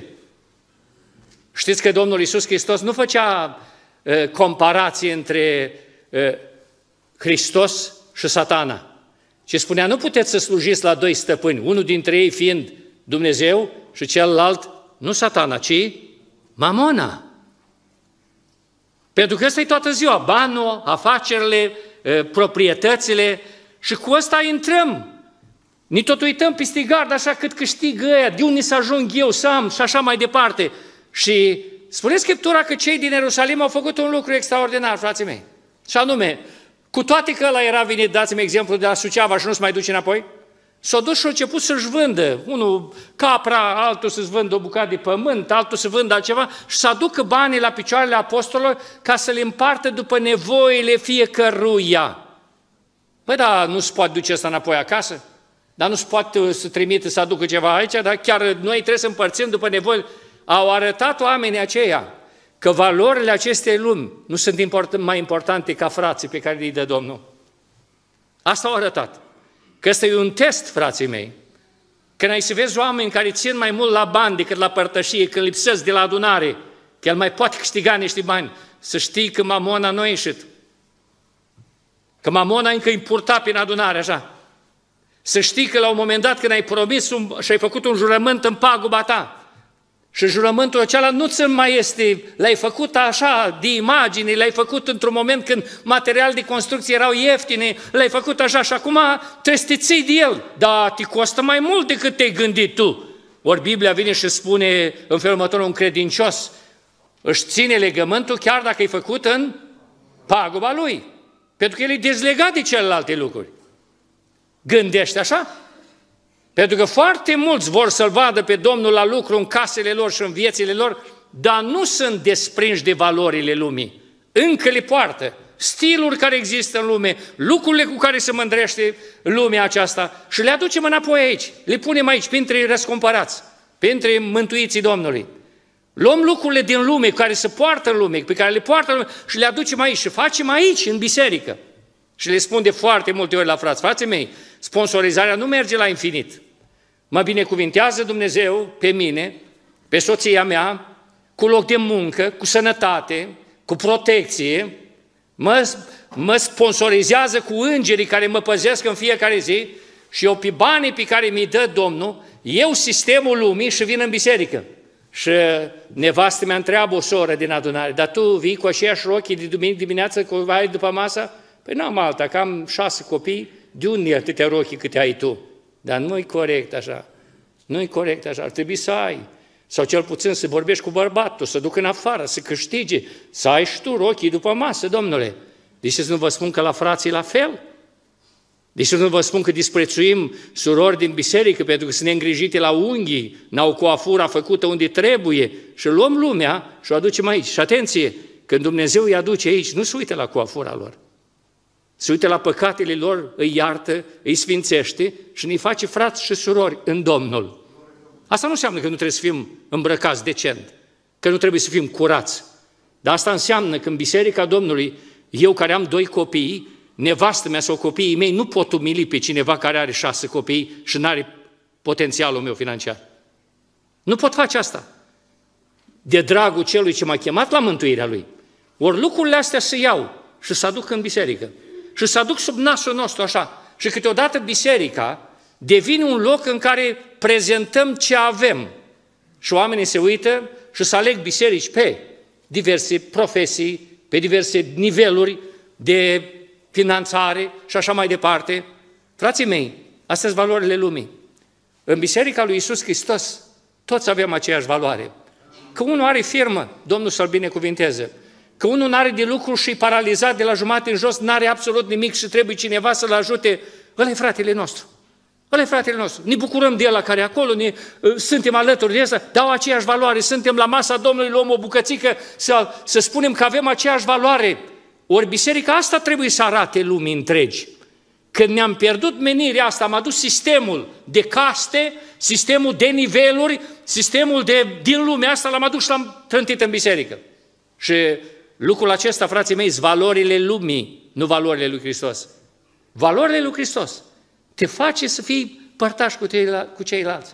Știți că Domnul Iisus Hristos nu făcea uh, comparație între uh, Hristos și Satana, ci spunea, nu puteți să slujiți la doi stăpâni, unul dintre ei fiind Dumnezeu și celălalt, nu Satana, ci mamona. Pentru că ăsta e toată ziua, banul, afacerile, proprietățile și cu ăsta intrăm. Ni tot uităm peste gard așa cât câștig ăia, de unde să ajung eu să am și așa mai departe. Și spune Scriptura că cei din Ierusalim au făcut un lucru extraordinar, frații mei. Și anume, cu toate că ăla era venit, dați-mi exemplu de la Suceava și nu se mai duce înapoi, S-a dus și a început să-și vândă, unul capra, altul să-și vândă o bucată de pământ, altul să vândă altceva și să aducă banii la picioarele apostolilor ca să le împartă după nevoile fiecăruia. Păi da, nu se poate duce ăsta înapoi acasă, dar nu se poate să trimite să aducă ceva aici, dar chiar noi trebuie să împărțim după nevoile. Au arătat oamenii aceia că valorile acestei lumi nu sunt import- mai importante ca frații pe care îi dă Domnul. Asta au arătat. Că ăsta e un test, frații mei. Când ai să vezi oameni care țin mai mult la bani decât la părtășie, când lipsesc de la adunare, că el mai poate câștiga niște bani, să știi că mamona nu a ieșit. Că mamona încă îi purta prin adunare, așa. Să știi că la un moment dat când ai promis un, și ai făcut un jurământ în paguba ta, și jurământul acela nu ți mai este, l-ai făcut așa, de imagine, l-ai făcut într-un moment când material de construcție erau ieftine, l-ai făcut așa și acum trebuie să te ții de el, dar te costă mai mult decât te-ai gândit tu. Ori Biblia vine și spune în felul următor, un credincios își ține legământul chiar dacă e făcut în paguba lui, pentru că el e dezlegat de celelalte lucruri. Gândește așa? Pentru că foarte mulți vor să-L vadă pe Domnul la lucru în casele lor și în viețile lor, dar nu sunt desprinși de valorile lumii. Încă le poartă. Stiluri care există în lume, lucrurile cu care se mândrește lumea aceasta și le aducem înapoi aici. Le punem aici, printre răscumpărați, printre mântuiții Domnului. Luăm lucrurile din lume, care se poartă în lume, pe care le poartă în lume și le aducem aici și facem aici, în biserică. Și le spun de foarte multe ori la frați, frații mei, sponsorizarea nu merge la infinit. Mă binecuvintează Dumnezeu pe mine, pe soția mea, cu loc de muncă, cu sănătate, cu protecție, mă, mă sponsorizează cu îngerii care mă păzesc în fiecare zi și eu pe banii pe care mi-i dă Domnul, eu sistemul lumii și vin în biserică. Și nevastă mea întreabă o soră din adunare, dar tu vii cu aceiași rochi de duminică dimineață cu ai după masă? Păi n-am alta, că am șase copii, de unde atâtea rochi câte ai tu? Dar nu-i corect așa, nu-i corect așa, ar trebui să ai, sau cel puțin să vorbești cu bărbatul, să ducă în afară, să câștige, să ai și tu rochii după masă, domnule. Deci să nu vă spun că la frații la fel? Deci să nu vă spun că disprețuim surori din biserică pentru că sunt neîngrijite la unghii, n-au coafura făcută unde trebuie și luăm lumea și o aducem aici. Și atenție, când Dumnezeu îi aduce aici, nu se uită la coafura lor. Se uită la păcatele lor, îi iartă, îi sfințește și ne face frați și surori în Domnul. Asta nu înseamnă că nu trebuie să fim îmbrăcați decent, că nu trebuie să fim curați. Dar asta înseamnă că în Biserica Domnului, eu care am doi copii, nevastă mea sau copiii mei, nu pot umili pe cineva care are șase copii și nu are potențialul meu financiar. Nu pot face asta. De dragul celui ce m-a chemat la mântuirea lui. Ori lucrurile astea se iau și se aduc în biserică. Și se aduc sub nasul nostru așa. Și câteodată biserica devine un loc în care prezentăm ce avem. Și oamenii se uită și să aleg biserici pe diverse profesii, pe diverse niveluri de finanțare și așa mai departe. Frații mei, astea sunt valorile lumii. În Biserica lui Iisus Hristos toți avem aceeași valoare. Că unul are firmă, Domnul să-l binecuvinteze. Că unul n-are de lucru și e paralizat de la jumătate în jos, n-are absolut nimic și trebuie cineva să-l ajute, ăla e fratele nostru. Ăla e fratele nostru. Ne bucurăm de ăla care e acolo, ne, uh, suntem alături de ăsta, dau aceeași valoare, suntem la masa Domnului, luăm o bucățică, să, să spunem că avem aceeași valoare. Ori biserica asta trebuie să arate lumii întregi. Când ne-am pierdut menirea asta, am adus sistemul de caste, sistemul de niveluri, sistemul de, din lumea asta, l-am adus și l-am trântit în biserică. Și lucrul acesta, frații mei, sunt valorile lumii, nu valorile lui Hristos. Valorile lui Hristos te face să fii părtaș cu, teila, cu ceilalți.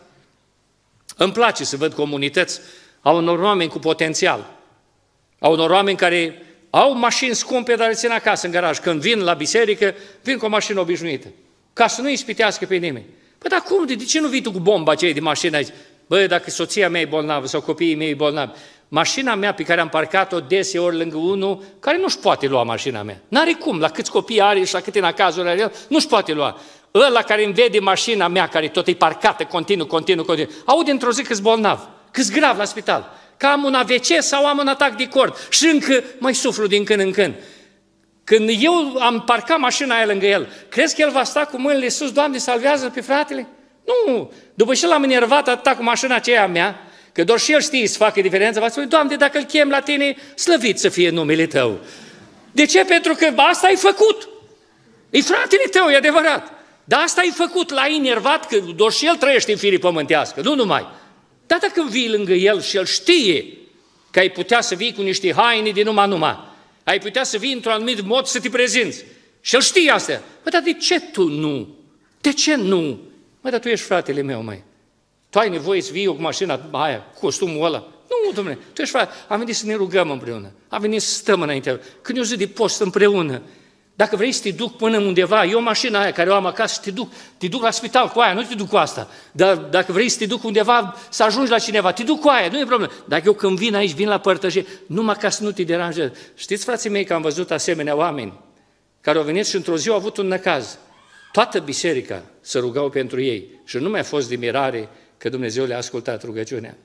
Îmi place să văd comunități a unor oameni cu potențial, a unor oameni care au mașini scumpe, dar le țin acasă în garaj. Când vin la biserică, vin cu o mașină obișnuită, ca să nu îi ispitească pe nimeni. Păi dar cum, de ce nu vii tu cu bomba aceea de mașină aici? Băi, dacă soția mea e bolnavă sau copiii mei e bolnavi, mașina mea pe care am parcat-o deseori lângă unul care nu-și poate lua mașina mea. N-are cum, la câți copii are și la câte nacazuri are el, nu-și poate lua. Ăla care îmi vede mașina mea, care tot e parcată continuu, continuu, continuu, aude într-o zi că-s bolnav, că-s grav la spital, că am un A V C sau am un atac de cord și încă mai suflu din când în când. Când eu am parcat mașina aia lângă el, crezi că el va sta cu mâinile sus, Doamne, salvează pe fratele? Nu! După ce l-am enervat atâta cu mașina aceea mea, că doar și el știe să facă diferența, va spune, Doamne, dacă îl chem la tine, slăvit să fie numele Tău. De ce? Pentru că asta ai făcut. E fratele tău, e adevărat. Dar asta ai făcut, l-ai enervat, că doar și el trăiește în firii pământească, nu numai. Dar dacă vii lângă el și el știe că ai putea să vii cu niște haine din numai numai, ai putea să vii într-un anumit mod să te prezinți. Și el știe asta. Bă, dar de ce tu nu? De ce nu? Mă, dar tu ești fratele meu, măi. Tu ai nevoie să vii eu cu mașina aia, cu costumul ăla. Nu, domnule, tu ești frate. Am venit să ne rugăm împreună. Am venit să stăm înainte. Când eu zic de post împreună, dacă vrei să te duc până undeva, eu mașina aia care o am acasă, te duc, te duc la spital cu aia, nu te duc cu asta. Dar dacă vrei să te duc undeva, să ajungi la cineva, te duc cu aia, nu e problemă. Dacă eu când vin aici, vin la părtășie, numai ca să nu te deranjez. Știți, frații mei, că am văzut asemenea oameni care au venit și într-o zi au avut un năcaz. Toată biserica se rugau pentru ei și nu mai a fost de mirare că Dumnezeu le-a ascultat rugăciunea.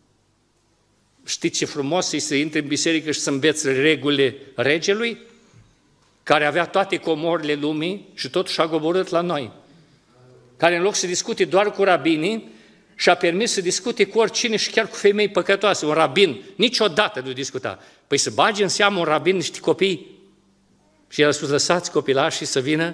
Știți ce frumos e să intri în biserică și să înveți regulile regelui, care avea toate comorile lumii și totuși a coborât la noi, care în loc să discute doar cu rabinii, și-a permis să discute cu oricine și chiar cu femei păcătoase. Un rabin niciodată nu discuta. Păi să bage în seamă un rabin niște copii. Și el a spus, lăsați copilașii să vină,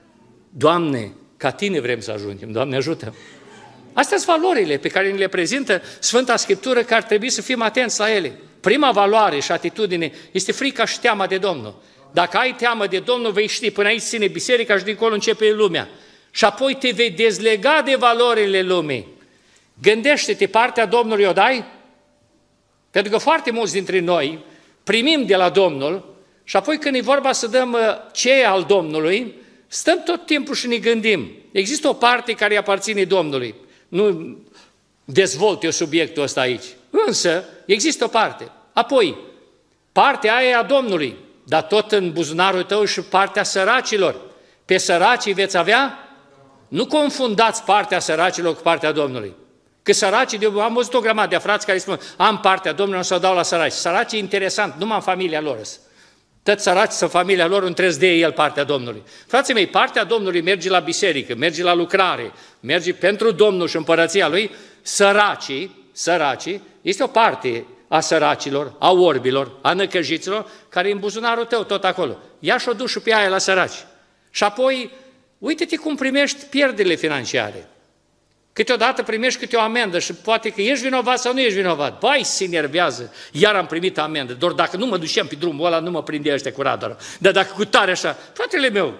Doamne, ca Tine vrem să ajungem, Doamne ajută. Astea sunt valorile pe care ni le prezintă Sfânta Scriptură, că ar trebui să fim atenți la ele. Prima valoare și atitudine este frica și teama de Domnul. Dacă ai teamă de Domnul, vei ști, până aici ține biserica și dincolo începe lumea. Și apoi te vei dezlega de valorile lumii. Gândește-te, partea Domnului o dai? Pentru că foarte mulți dintre noi primim de la Domnul și apoi când e vorba să dăm ce e al Domnului, stăm tot timpul și ne gândim. Există o parte care aparține Domnului. Nu dezvolt eu subiectul ăsta aici. Însă, există o parte. Apoi, partea aia e a Domnului, dar tot în buzunarul tău și partea săracilor. Pe săracii veți avea? Nu confundați partea săracilor cu partea Domnului. Că săracii, de, am văzut o grămadă de frați care spun, am partea Domnului, o să o dau la săraci. Săracii e interesant, numai în familia lor. Tot săraci să familia lor, îmi trebuie să dea el partea Domnului. Frații mei, partea Domnului merge la biserică, merge la lucrare, merge pentru Domnul și împărăția Lui. Săracii, săracii, este o parte a săracilor, a orbilor, a năcăjiților, care e în buzunarul tău tot acolo. Ia și-o duci și pe aia la săraci. Și apoi, uite-te cum primești pierderile financiare. Câteodată primești câte o amendă și poate că ești vinovat sau nu ești vinovat. Bai, se enervează, iar am primit amendă, doar dacă nu mă duceam pe drumul ăla, nu mă prinde ăștia cu radarul. Dar dacă cu tare așa, fratele meu,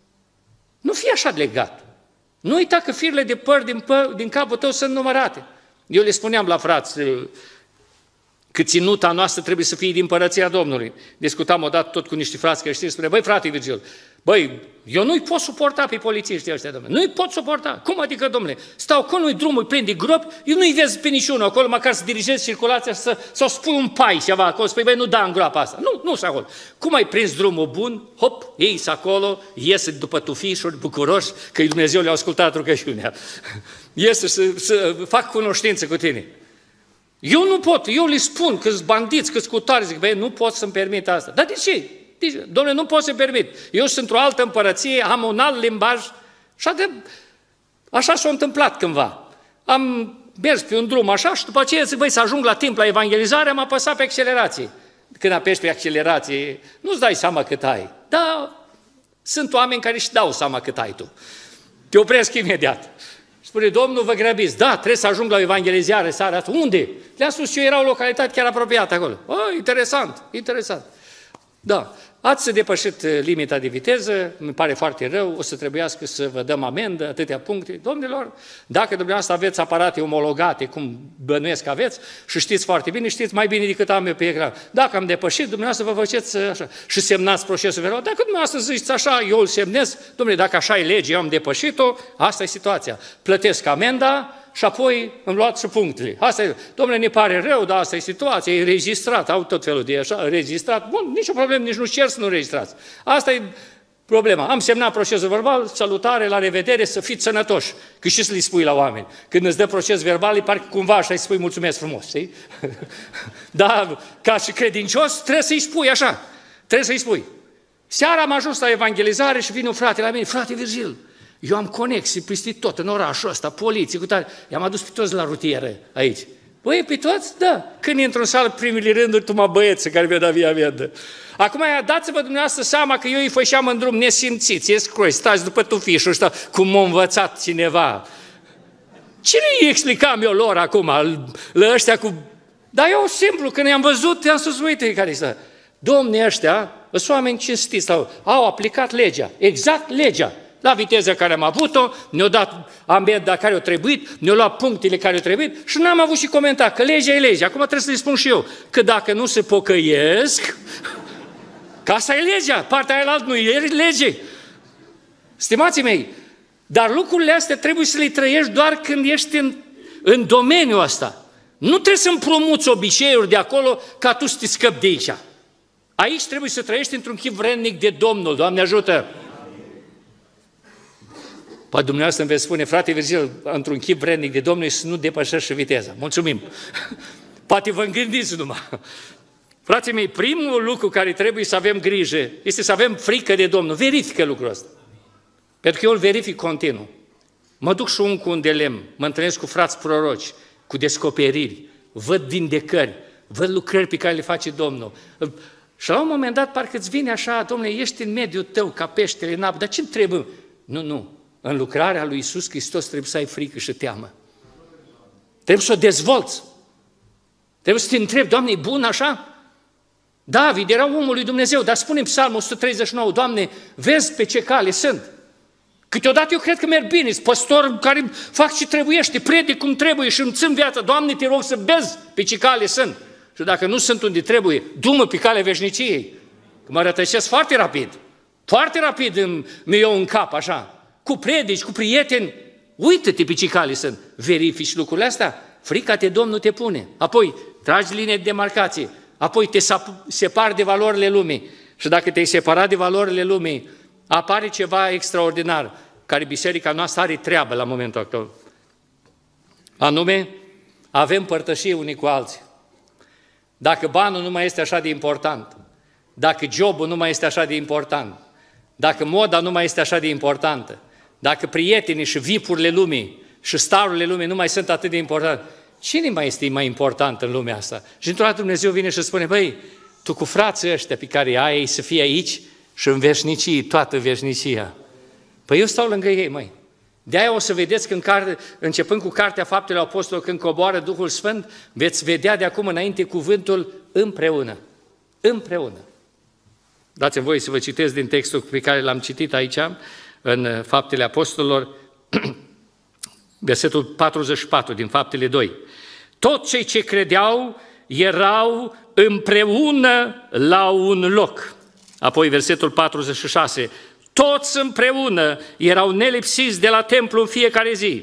nu fii așa legat. Nu uita că firele de păr din, păr, din capul tău sunt numărate. Eu le spuneam la frați că ținuta noastră trebuie să fie din împărăția Domnului. Discutam odată tot cu niște frați că știi, spune, băi, frate Virgil, băi, eu nu-i pot suporta pe polițiștii ăștia, domnule, nu-i pot suporta. Cum adică, domnule, stau acolo, nu-i drumul, plin de gropi, eu nu-i vezi pe niciunul acolo, măcar să dirigezi circulația să, să spui un pai ceva acolo, spui, băi, nu da în groapa asta. Nu, nu sunt acolo. Cum ai prins drumul bun, hop, ei acolo, iese după tufișuri, bucuroși, că Dumnezeu le-a ascultat rugăciunea. Iese să, să fac cunoștință cu tine. Eu nu pot, eu le spun că-s bandiți, că-s cu tare, zic, băi, nu pot să-mi permit asta. Dar de ce? Deci, domnule, nu pot să-mi permit. Eu sunt într-o altă împărăție, am un alt limbaj și de... așa s-a întâmplat cândva. Am mers pe un drum așa și după aceea zic, băi, să ajung la timp la evangelizare, am apăsat pe accelerație. Când apeși pe accelerație, nu-ți dai seama cât ai. Dar sunt oameni care își dau seama cât ai tu. Te opresc imediat. Spune, Domnul, vă grăbiți. Da, trebuie să ajung la o evangelizare seara asta. Unde? Le-am spus, eu era o localitate chiar apropiată acolo. Oh, interesant, interesant. Da, ați depășit limita de viteză, mi pare foarte rău, o să trebuiască să vă dăm amendă, atâtea puncte. Domnilor, dacă dumneavoastră aveți aparate omologate, cum bănuiesc că aveți, și știți foarte bine, știți mai bine decât am eu pe ecran. Dacă am depășit, dumneavoastră vă faceți așa și semnați procesul verbal. Dacă dumneavoastră ziceți așa, eu îl semnez, domnule, dacă așa e lege, eu am depășit-o, asta e situația. Plătesc amenda, și apoi îmi luați și punctele. Asta e, domnule, ne pare rău, dar asta e situația, e registrat, au tot felul de așa, registrat. Bun, nicio problemă, nici nu cer să nu registrați. Asta e problema. Am semnat procesul verbal, salutare, la revedere, să fiți sănătoși. Că și să le spui la oameni. Când îți dă proces verbal, e parcă cumva așa îi spui mulțumesc frumos, știi? Dar ca și credincios trebuie să-i spui așa, trebuie să-i spui. Seara am ajuns la evangelizare și vine un frate la mine, frate Virgil, eu am conexii peste tot în orașul ăsta, poliție, cu tare. I-am adus pe toți la rutieră aici. Băi, pe toți? Da. Când intru în sală, primele rânduri, tu mă băieță care mi-a dat via mea. Acum, dați-vă dumneavoastră seama că eu îi făceam în drum nesimțiți, escroi, stați după tufișul ăsta, cum m-a învățat cineva. Cine îi explicam eu lor acum, la ăștia cu... Dar eu simplu, când i-am văzut, i-am spus, uite care este. Domnii ăștia, sunt oameni cinstiți, sau, au aplicat legea, exact legea. La viteza care am avut-o, ne-au dat amenda care au trebuit, ne-au luat punctele care au trebuit și n-am avut și comentat că legea e legea. Acum trebuie să-i spun și eu că dacă nu se pocăiesc, că asta e legea, partea aia altă nu e lege. Stimații mei, dar lucrurile astea trebuie să le trăiești doar când ești în, în domeniul ăsta. Nu trebuie să împrumuți obiceiuri de acolo ca tu să te scăpi de aici. Aici trebuie să trăiești într-un chip vrednic de Domnul. Doamne ajută! Poate dumneavoastră îmi veți spune, frate Virgil, într-un chip vrednic de Domnul să nu depășești viteza. Mulțumim! Poate vă gândiți numai. Frații mei, primul lucru care trebuie să avem grijă este să avem frică de Domnul. Verifică lucrul ăsta. Pentru că eu îl verific continuu. Mă duc și un cu un de lemn, mă întâlnesc cu frați proroci, cu descoperiri, văd vindecări, văd lucrări pe care le face Domnul. Și la un moment dat parcă îți vine așa, Domnule, ești în mediul tău ca peștele în apă, dar ce-mi trebuie? Nu, nu. În lucrarea lui Iisus Hristos trebuie să ai frică și teamă. Trebuie să o dezvolți. Trebuie să te întrebi, Doamne, e bun așa? David era omul lui Dumnezeu, dar spune în Psalmul o sută treizeci și nouă, Doamne, vezi pe ce cale sunt. Câteodată eu cred că merg bine, sunt păstor care fac ce trebuiește, predic cum trebuie și îmi țin viața. Doamne, te rog să vezi pe ce cale sunt. Și dacă nu sunt unde trebuie, du-mă pe calea veșniciei. Că mă rătăcesc foarte rapid. Foarte rapid îmi iau în cap, așa. Cu predici, cu prieteni, uită-te pe ce cale sunt. Verifici lucrurile astea, frica de Domnul te pune. Apoi tragi linie de demarcație. Apoi te separi de valorile lumii. Și dacă te-ai separat de valorile lumii, apare ceva extraordinar, care biserica noastră are treabă la momentul actual. Anume, avem părtășie unii cu alții. Dacă banul nu mai este așa de important, dacă jobul nu mai este așa de important, dacă moda nu mai este așa de importantă, dacă prietenii și vipurile lumii și starurile lumii nu mai sunt atât de importante, cine mai este mai important în lumea asta? Și într-o dată Dumnezeu vine și spune, băi, tu cu frații ăștia pe care ai să fie aici și în veșnicie, toată veșnicia. Păi eu stau lângă ei, măi. De-aia o să vedeți că în carte, începând cu Cartea Faptele Apostolilor, când coboară Duhul Sfânt, veți vedea de acum înainte cuvântul împreună. Împreună. Dați-mi voie să vă citesc din textul pe care l-am citit aici, în Faptele Apostolilor, versetul patruzeci și patru din Faptele doi. Toți cei ce credeau erau împreună la un loc. Apoi versetul patruzeci și șase. Toți împreună erau nelipsiți de la templu în fiecare zi.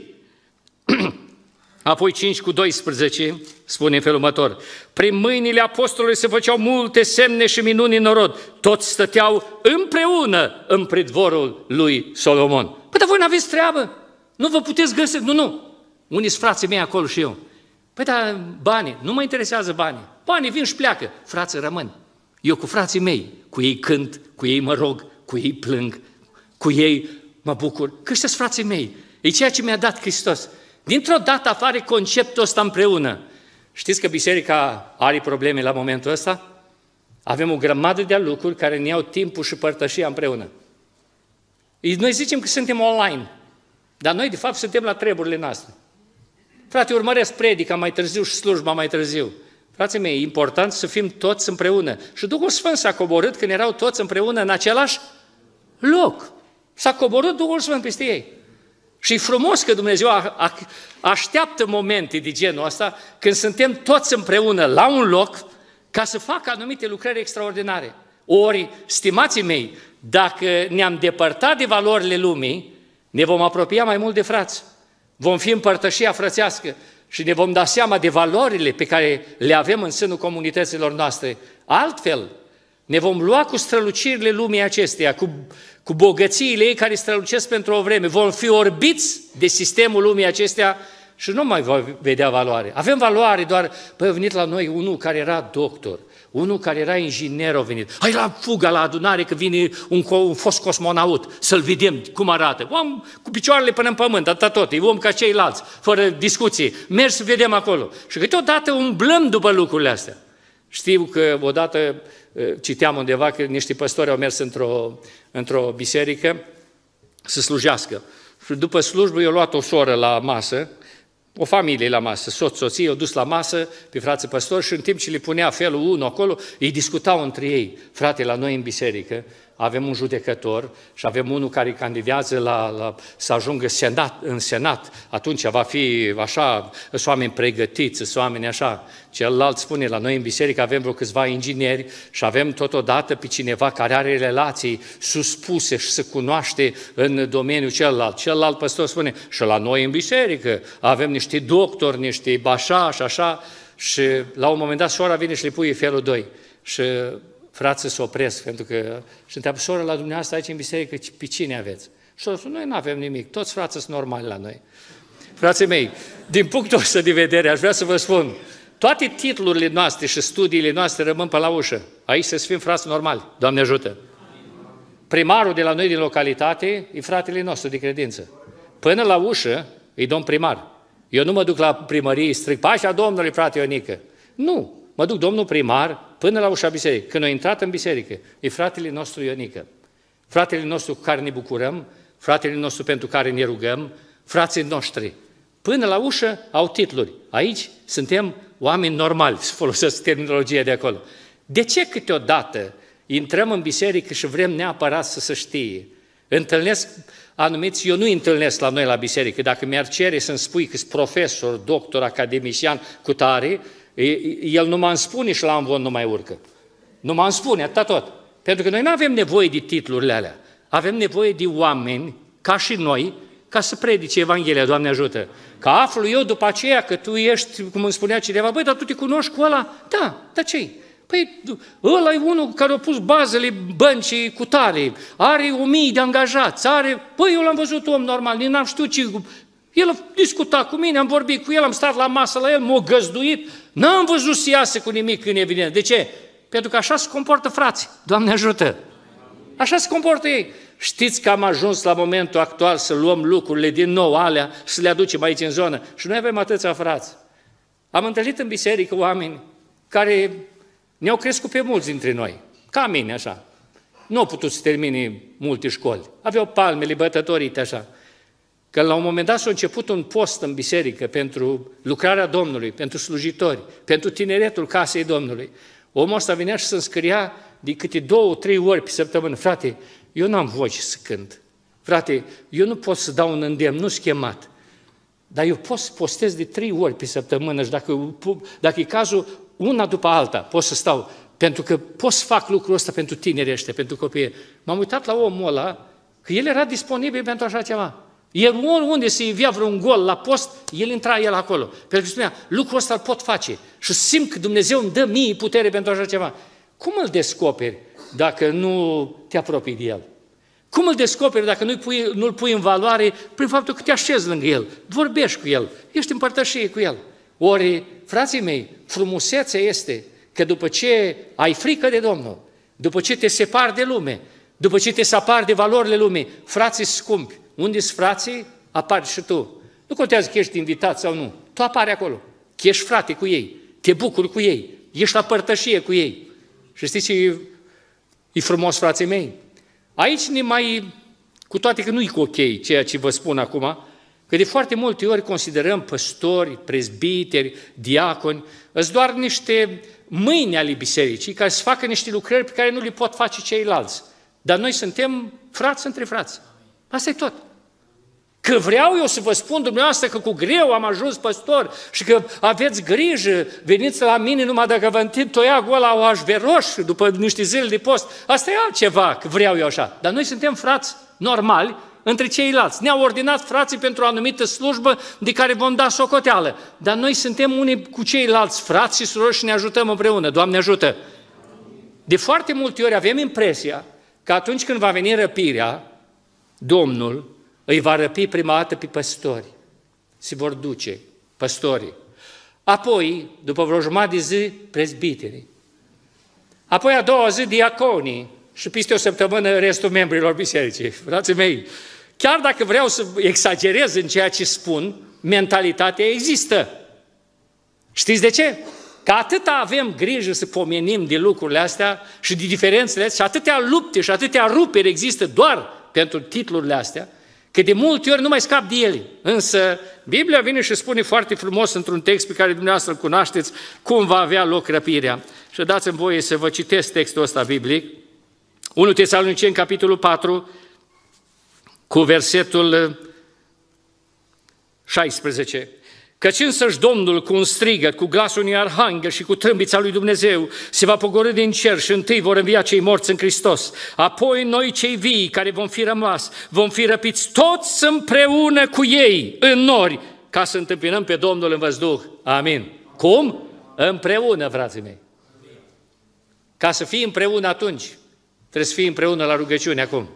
Apoi cinci cu doisprezece spune în felul următor. Prin mâinile apostolului se făceau multe semne și minuni în norod. Toți stăteau împreună în pridvorul lui Solomon. Păi, dar voi n-aveți treabă? Nu vă puteți găsi? Nu, nu. Unii sunt frații mei acolo și eu. Păi, dar banii, nu mă interesează banii. Banii vin și pleacă. Frații rămân. Eu cu frații mei, cu ei cânt, cu ei mă rog, cu ei plâng, cu ei mă bucur. Că ăștia sunt frații mei. E ceea ce mi-a dat Hristos. Dintr-o dată apare conceptul ăsta împreună. Știți că biserica are probleme la momentul ăsta? Avem o grămadă de lucruri care ne iau timpul și părtășia împreună. Noi zicem că suntem online, dar noi de fapt suntem la treburile noastre. Frate, urmăresc predica mai târziu și slujba mai târziu. Frații mei, e important să fim toți împreună. Și Duhul Sfânt s-a coborât când erau toți împreună în același loc. S-a coborât Duhul Sfânt peste ei. Și e frumos că Dumnezeu așteaptă momente de genul ăsta când suntem toți împreună la un loc ca să facă anumite lucrări extraordinare. Ori, stimații mei, dacă ne-am depărtat de valorile lumii, ne vom apropia mai mult de frați. Vom fi în părtășia frățească și ne vom da seama de valorile pe care le avem în sânul comunităților noastre. Altfel, ne vom lua cu strălucirile lumii acesteia, cu, cu bogățiile ei care strălucesc pentru o vreme. Vom fi orbiți de sistemul lumii acesteia și nu mai va vedea valoare. Avem valoare doar, băi, a venit la noi unul care era doctor, unul care era inginer a venit. Hai la fuga la adunare că vine un, un fost cosmonaut, să-l vedem cum arată. Om cu picioarele până în pământ, atâta tot, e om ca ceilalți, fără discuții. Mergi să vedem acolo. Și câteodată umblăm după lucrurile astea. Știu că odată citeam undeva că niște păstori au mers într-o, într-o biserică să slujească. Și după slujbă i-a luat o soră la masă, o familie la masă, soț, soție, i-au dus la masă pe frații păstori și în timp ce le punea felul unul acolo, ei discutau între ei. Frate, la noi în biserică avem un judecător și avem unul care candidează la, la, să ajungă senat, în senat. Atunci va fi așa, sunt oameni pregătiți, sunt oameni așa. Celălalt spune, la noi în biserică avem vreo câțiva ingineri și avem totodată pe cineva care are relații suspuse și se cunoaște în domeniul celălalt. Celălalt păstor spune, și la noi în biserică avem niște doctori, niște așa și așa. Și la un moment dat sora vine și le pune felul doi. Și frații se opresc, pentru că și întreabă, soră, la dumneavoastră aici în biserică, pe cine aveți? Și soră spune, noi nu avem nimic, toți frații sunt normali la noi. Frații mei, din punctul ăsta de vedere, aș vrea să vă spun, toate titlurile noastre și studiile noastre rămân pe la ușă. Aici să fim frați normali, Doamne ajută. Primarul de la noi din localitate e fratele nostru de credință. Până la ușă e domn primar. Eu nu mă duc la primărie strict, pașa Domnului, frate Ionică. Nu, mă duc domnul primar până la ușa bisericii. Când a intrat în biserică, e fratele nostru Ionică. Fratele nostru cu care ne bucurăm, fratele nostru pentru care ne rugăm, frații noștri. Până la ușă au titluri. Aici suntem oameni normali, să folosesc terminologia de acolo. De ce câteodată intrăm în biserică și vrem neapărat să se știe? Întâlnesc anumiți, eu nu întâlnesc la noi la biserică, dacă mi-ar cere să-mi spui că sunt profesor, doctor, academician, cu tare, el nu mă spune și la amvon nu mai urcă. Nu mă spune, atâta tot. Pentru că noi nu avem nevoie de titlurile alea. Avem nevoie de oameni, ca și noi, ca să predice Evanghelia, Doamne ajută. Că aflu eu după aceea că tu ești, cum îmi spunea cineva, băi, dar tu te cunoști cu ăla? Da, dar ce-i? Păi ăla e unul care a pus bazele băncii cu tare, are o mie de angajați, are... Păi eu l-am văzut om normal, nici n-am știut ce... El a discutat cu mine, am vorbit cu el, am stat la masă la el, m-a găzduit, n-am văzut să iasă cu nimic în evident. De ce? Pentru că așa se comportă frații. Doamne ajută! Așa se comportă ei. Știți că am ajuns la momentul actual să luăm lucrurile din nou alea, să le aducem aici în zonă. Și noi avem atâția frați. Am întâlnit în biserică oameni care ne-au crescut pe mulți dintre noi, ca mine așa. Nu au putut să termine multe școli. Aveau palmele bătătorite așa. Că la un moment dat s-a început un post în biserică pentru lucrarea Domnului, pentru slujitori, pentru tineretul casei Domnului. Omul ăsta venea și să înscria de câte două, trei ori pe săptămână. Frate, eu n-am voce să cânt. Frate, eu nu pot să dau un îndemn, nu-s chemat. Dar eu pot să postez de trei ori pe săptămână și dacă, dacă e cazul, una după alta, pot să stau. Pentru că pot să fac lucrul ăsta pentru tinerii ăștia, pentru copii. M-am uitat la omul ăla, că el era disponibil pentru așa ceva. El oriunde se ivea vreun gol la post, el intra el acolo. Pentru că spunea, lucrul ăsta îl pot face. Și simt că Dumnezeu îmi dă mie putere pentru așa ceva. Cum îl descoperi dacă nu te apropii de el? Cum îl descoperi dacă nu-l pui, nu-l pui în valoare prin faptul că te așezi lângă el, vorbești cu el, ești în părtășie cu el? Ori, frații mei, frumusețea este că după ce ai frică de Domnul, după ce te separi de lume, după ce te separi de valorile lumii, frații scumpi, unde sunt frații, apari și tu. Nu contează că ești invitat sau nu, tu apari acolo, că ești frate cu ei, te bucuri cu ei, ești la părtășie cu ei. Și știți ce e, e frumos, frații mei? Aici ne mai, cu toate că nu-i ok ceea ce vă spun acum, că de foarte multe ori considerăm păstori, prezbiteri, diaconi, îs doar niște mâini ale bisericii care să facă niște lucrări pe care nu le pot face ceilalți. Dar noi suntem frați între frați. Asta e tot. Că vreau eu să vă spun dumneavoastră că cu greu am ajuns păstor și că aveți grijă, veniți la mine numai dacă vă întind toiagul ăla oașveroș după niște zile de post. Asta e altceva, că vreau eu așa. Dar noi suntem frați normali între ceilalți. Ne-au ordinat frații pentru o anumită slujbă de care vom da socoteală. Dar noi suntem unii cu ceilalți frați și surori și ne ajutăm împreună. Doamne ajută! De foarte multe ori avem impresia că atunci când va veni răpirea, Domnul îi va răpi prima dată pe păstori. se vor duce păstorii. Apoi, după vreo jumătate de zi, prezbiterii. Apoi a doua zi, diaconii și peste o săptămână restul membrilor bisericii. Frații mei, chiar dacă vreau să exagerez în ceea ce spun, mentalitatea există. Știți de ce? Că atâta avem grijă să pomenim de lucrurile astea și de diferențele astea și atâtea lupte și atâtea ruperi există doar pentru titlurile astea, că de multe ori nu mai scap de ele. Însă Biblia vine și spune foarte frumos într-un text pe care dumneavoastră îl cunoașteți cum va avea loc răpirea. Și dați-mi voie să vă citesc textul ăsta biblic. unu Tesaloniceni, capitolul patru, cu versetul șaisprezece. Căci însăși Domnul cu un strigăt, cu glasul unui arhanghel și cu trâmbița lui Dumnezeu se va pogorî din cer și întâi vor învia cei morți în Hristos. Apoi noi cei vii care vom fi rămas, vom fi răpiți toți împreună cu ei în nori ca să întâmpinăm pe Domnul în văzduh. Amin. Cum? Împreună, frații mei. Ca să fii împreună atunci, trebuie să fii împreună la rugăciune acum.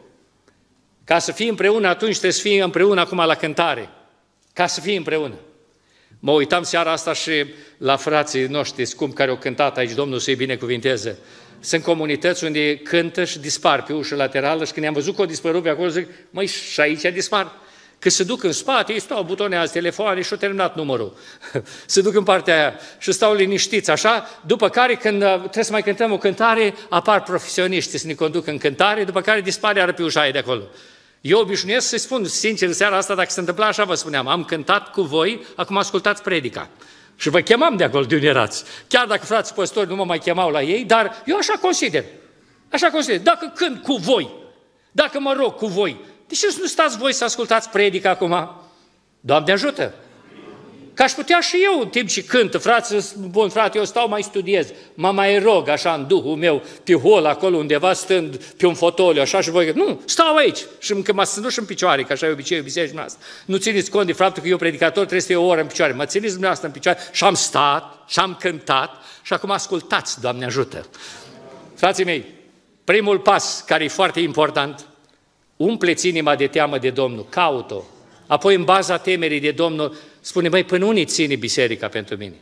Ca să fii împreună atunci, trebuie să fii împreună acum la cântare. Ca să fii împreună. Mă uitam seara asta și la frații noștri scumpi care au cântat aici, Domnul să-i binecuvinteze. Sunt comunități unde cântă și dispar pe ușă laterală și când i-am văzut că o dispărut pe acolo, zic, măi, și aici dispar. Că se duc în spate, ei stau, butonează telefoane și au terminat numărul. Se duc în partea aia și stau liniștiți, așa, după care când trebuie să mai cântăm o cântare, apar profesioniști să ne conducă în cântare, după care dispare iară pe ușa aia de acolo. Eu obișnuiesc să-i spun, sincer, în seara asta, dacă se întâmpla așa, vă spuneam, am cântat cu voi, acum ascultați predica. Și vă chemam de acolo de unde erați. Chiar dacă frații păstori nu mă mai chemau la ei, dar eu așa consider. Așa consider. Dacă cânt cu voi, dacă mă rog cu voi, de ce nu stați voi să ascultați predica acum? Doamne ajută! Că aș putea și eu, în timp ce cântă, frate, bun frate, eu stau, mai studiez, mă mai rog așa în Duhul meu, pe hol, acolo undeva, stând pe un fotoliu, așa și voi, nu, stau aici și încă mă ținut și în picioare, că așa e obiceiul bisericii noastre. Nu țineți cont de faptul că eu, predicator, trebuie să stau o oră în picioare, mă țineți dumneavoastră în picioare și am stat, și am cântat și acum ascultați, Doamne ajută. Frații mei, primul pas, care e foarte important, umpleți inima de teamă de Domnul, caut-o. Apoi, în baza temerii de Domnul, spune, măi, până unii ține biserica pentru mine?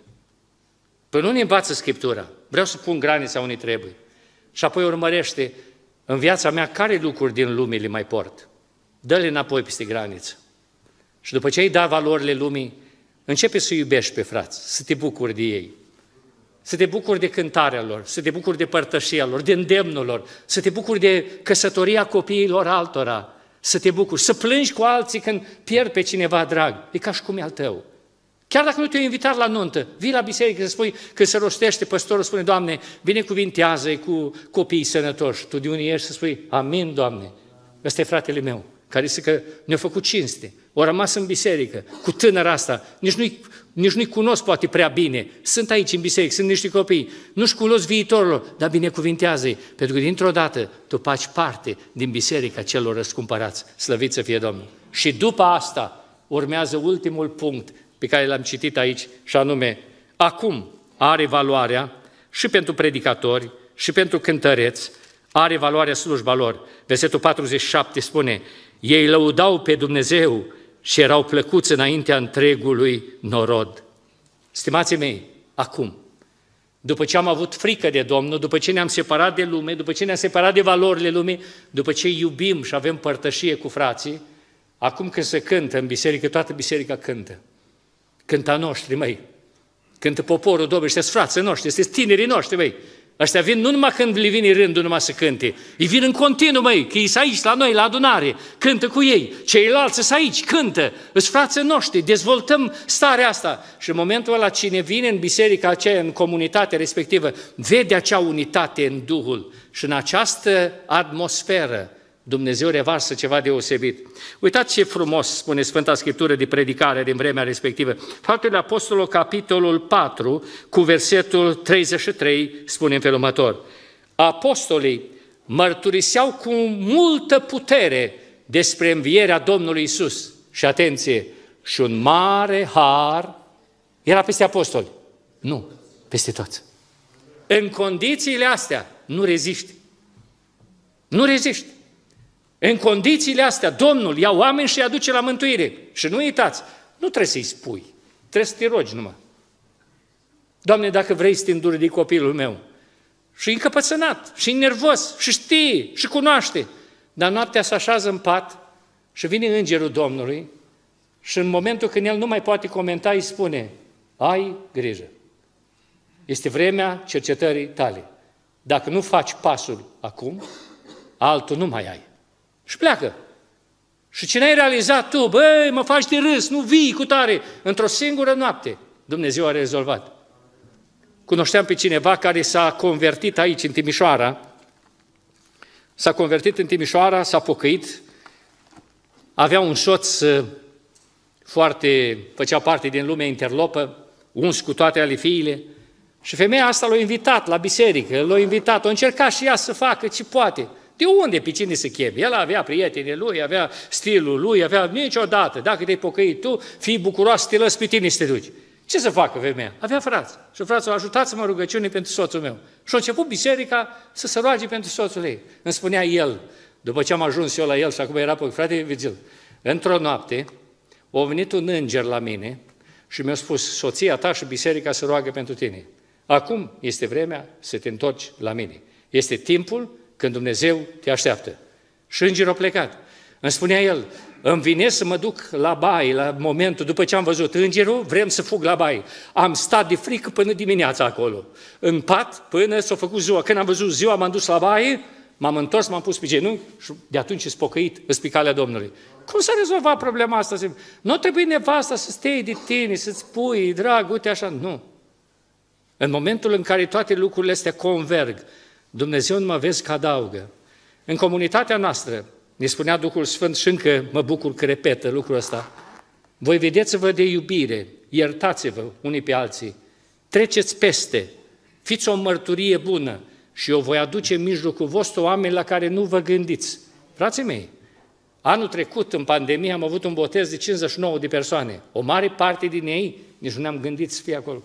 Până unii învață Scriptura? Vreau să pun granița unii trebuie. Și apoi urmărește, în viața mea, care lucruri din lume le mai port? Dă-le înapoi peste graniță. Și după ce ai dat valorile lumii, începe să iubești pe frați, să te bucuri de ei, să te bucuri de cântarea lor, să te bucuri de părtășia lor, de îndemnul lor, să te bucuri de căsătoria copiilor altora, să te bucuri, să plângi cu alții când pierd pe cineva drag. E ca și cum e al tău. Chiar dacă nu te-ai invitat la nuntă, vii la biserică să spui, când se rostește, păstorul spune, Doamne, binecuvintează-i cu copiii sănătoși. Tu de unde ești să spui, amin, Doamne. Ăsta e fratele meu, care zice că ne-a făcut cinste, a rămas în biserică, cu tânăra asta, nici nu-i, nici nu-i cunosc poate prea bine. Sunt aici în biserică, sunt niște copii, nu-și cunosc viitorul, dar binecuvintează-i, pentru că dintr-o dată tu faci parte din biserica celor răscumpărați. Slăvit să fie Domnul. Și după asta urmează ultimul punct pe care l-am citit aici, și anume, acum are valoarea și pentru predicatori, și pentru cântăreți, are valoarea slujba lor. Versetul patruzeci și șapte spune, ei lăudau pe Dumnezeu și erau plăcuți înaintea întregului norod. Stimații mei, acum, după ce am avut frică de Domnul, după ce ne-am separat de lume, după ce ne-am separat de valorile lumii, după ce iubim și avem părtășie cu frații, acum când se cântă în biserică, toată biserica cântă. Cântă a noștri, măi, cântă poporul Domnului, sunteți frații noștri, sunteți tinerii noștri, măi. Ăștia vin nu numai când le vine rândul numai să cânte, îi vin în continuu, măi, că ei sunt aici la noi, la adunare, cântă cu ei, ceilalți sunt aici, cântă, îți frații noștri, dezvoltăm starea asta. Și în momentul ăla cine vine în biserica aceea, în comunitatea respectivă, vede acea unitate în Duhul și în această atmosferă Dumnezeu revarsă ceva deosebit. Uitați ce frumos spune Sfânta Scriptură de predicare din vremea respectivă. Faptele Apostolului, capitolul patru, cu versetul treizeci și trei, spune în felul următor. Apostolii mărturiseau cu multă putere despre învierea Domnului Iisus. Și atenție, și un mare har era peste apostoli. Nu, peste toți. În condițiile astea nu reziști. Nu reziști. În condițiile astea, Domnul ia oameni și îi aduce la mântuire. Și nu uitați, nu trebuie să-i spui, trebuie să te rogi numai. Doamne, dacă vrei să te înduri de copilul meu, și încăpățânat, și nervos, și știe, și cunoaște, dar noaptea se așează în pat și vine îngerul Domnului și în momentul când el nu mai poate comenta, îi spune, ai grijă, este vremea cercetării tale. Dacă nu faci pasul acum, altul nu mai ai. Și pleacă. Și ce n-ai realizat tu, băi, mă faci de râs, nu vii cu tare, într-o singură noapte, Dumnezeu a rezolvat. Cunoșteam pe cineva care s-a convertit aici, în Timișoara, s-a convertit în Timișoara, s-a pocăit, avea un soț foarte, făcea parte din lumea interlopă, uns cu toate ale fiile, și femeia asta l-a invitat la biserică, l-a invitat, a încercat și ea să facă ce poate. De unde, pe cine să cheme? El avea prietenii lui, avea stilul lui, avea niciodată, dacă te-ai pocăit tu, fii bucuros să te lăsi pe tine să te duci. Ce să facă femeia? Avea frați. Și frații, ajutați-mă rugăciune pentru soțul meu. Și a început biserica să se roage pentru soțul ei. Îmi spunea el, după ce am ajuns eu la el și acum era pe frate Vigil, într-o noapte a venit un înger la mine și mi-a spus, soția ta și biserica se roagă pentru tine. Acum este vremea să te întorci la mine. Este timpul când Dumnezeu te așteaptă. Și îngerul a plecat. Îmi spunea el, îmi vine să mă duc la baie, la momentul, după ce am văzut îngerul, vrem să fug la baie. Am stat de frică până dimineața acolo, în pat, până s-a făcut ziua. Când am văzut ziua, m-am dus la baie, m-am întors, m-am pus pe genunchi și de atunci e spocăit în spicalea Domnului. Cum s-a rezolvat problema asta? Nu trebuie nevasta să stea de tine, să-ți spui, drag, uite așa, nu. În momentul în care toate lucrurile astea converg, Dumnezeu nu mă vezi că adaugă. În comunitatea noastră, ne spunea Duhul Sfânt și încă mă bucur că repetă lucrul ăsta, voi vedeți-vă de iubire, iertați-vă unii pe alții, treceți peste, fiți o mărturie bună și eu voi aduce în mijlocul vostru oameni la care nu vă gândiți. Frații mei, anul trecut, în pandemie, am avut un botez de cincizeci și nouă de persoane. O mare parte din ei nici nu ne-am gândit să fie acolo.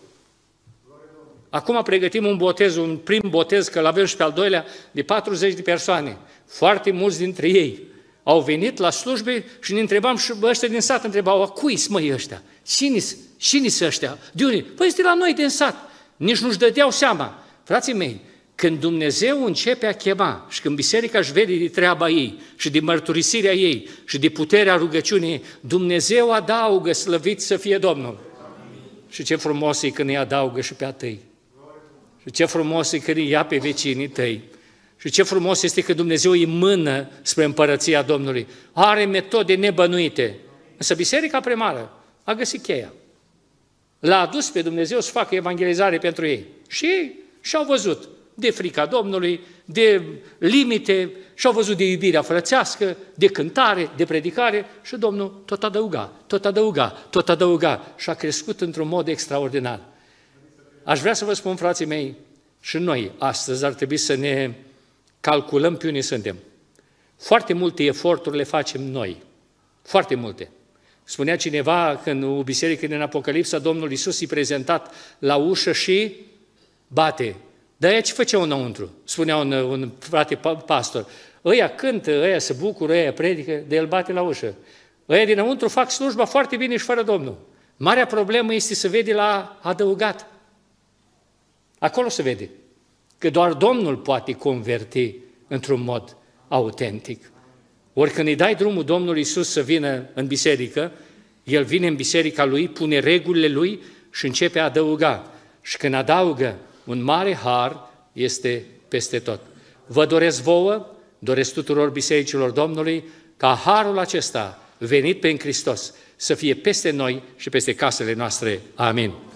Acum pregătim un botez, un prim botez, că l-avem și pe al doilea, de patruzeci de persoane. Foarte mulți dintre ei au venit la slujbe și ne întrebam și ăștia din sat întrebau, a cui sunt măi ăștia? Cine-s? Cine-s ăștia? De unde? Păi este la noi din sat. Nici nu-și dădeau seama. Frații mei, când Dumnezeu începe a chema și când biserica își vede de treaba ei și de mărturisirea ei și de puterea rugăciunii, Dumnezeu adaugă, slăvit să fie Domnul. Amin. Și ce frumos e când îi adaugă și pe a tăi. Și ce frumos e când îi ia pe vecinii tăi. Și ce frumos este că Dumnezeu îi mână spre împărăția Domnului. Are metode nebănuite. Însă biserica primară a găsit cheia. L-a adus pe Dumnezeu să facă evangelizare pentru ei. Și ei și-au văzut de frica Domnului, de limite, și-au văzut de iubirea frățească, de cântare, de predicare și Domnul tot adăuga, tot adăuga, tot adăuga și a crescut într-un mod extraordinar. Aș vrea să vă spun, frații mei, și noi astăzi ar trebui să ne calculăm pe unde suntem. Foarte multe eforturi le facem noi, foarte multe. Spunea cineva că în o biserică din Apocalipsa, Domnul Iisus i-a prezentat la ușă și bate. Dar aia ce făceau înăuntru? Spunea un, un frate pastor. Ăia cântă, ăia se bucură, ăia predică, de el bate la ușă. Ăia dinăuntru fac slujba foarte bine și fără Domnul. Marea problemă este să vede la adăugat. Acolo se vede că doar Domnul poate converti într-un mod autentic. Ori când îi dai drumul Domnului Iisus să vină în biserică, El vine în biserica Lui, pune regulile Lui și începe a adăuga. Și când adaugă, un mare har este peste tot. Vă doresc vouă, doresc tuturor bisericilor Domnului, ca harul acesta venit pe în Hristos să fie peste noi și peste casele noastre. Amin.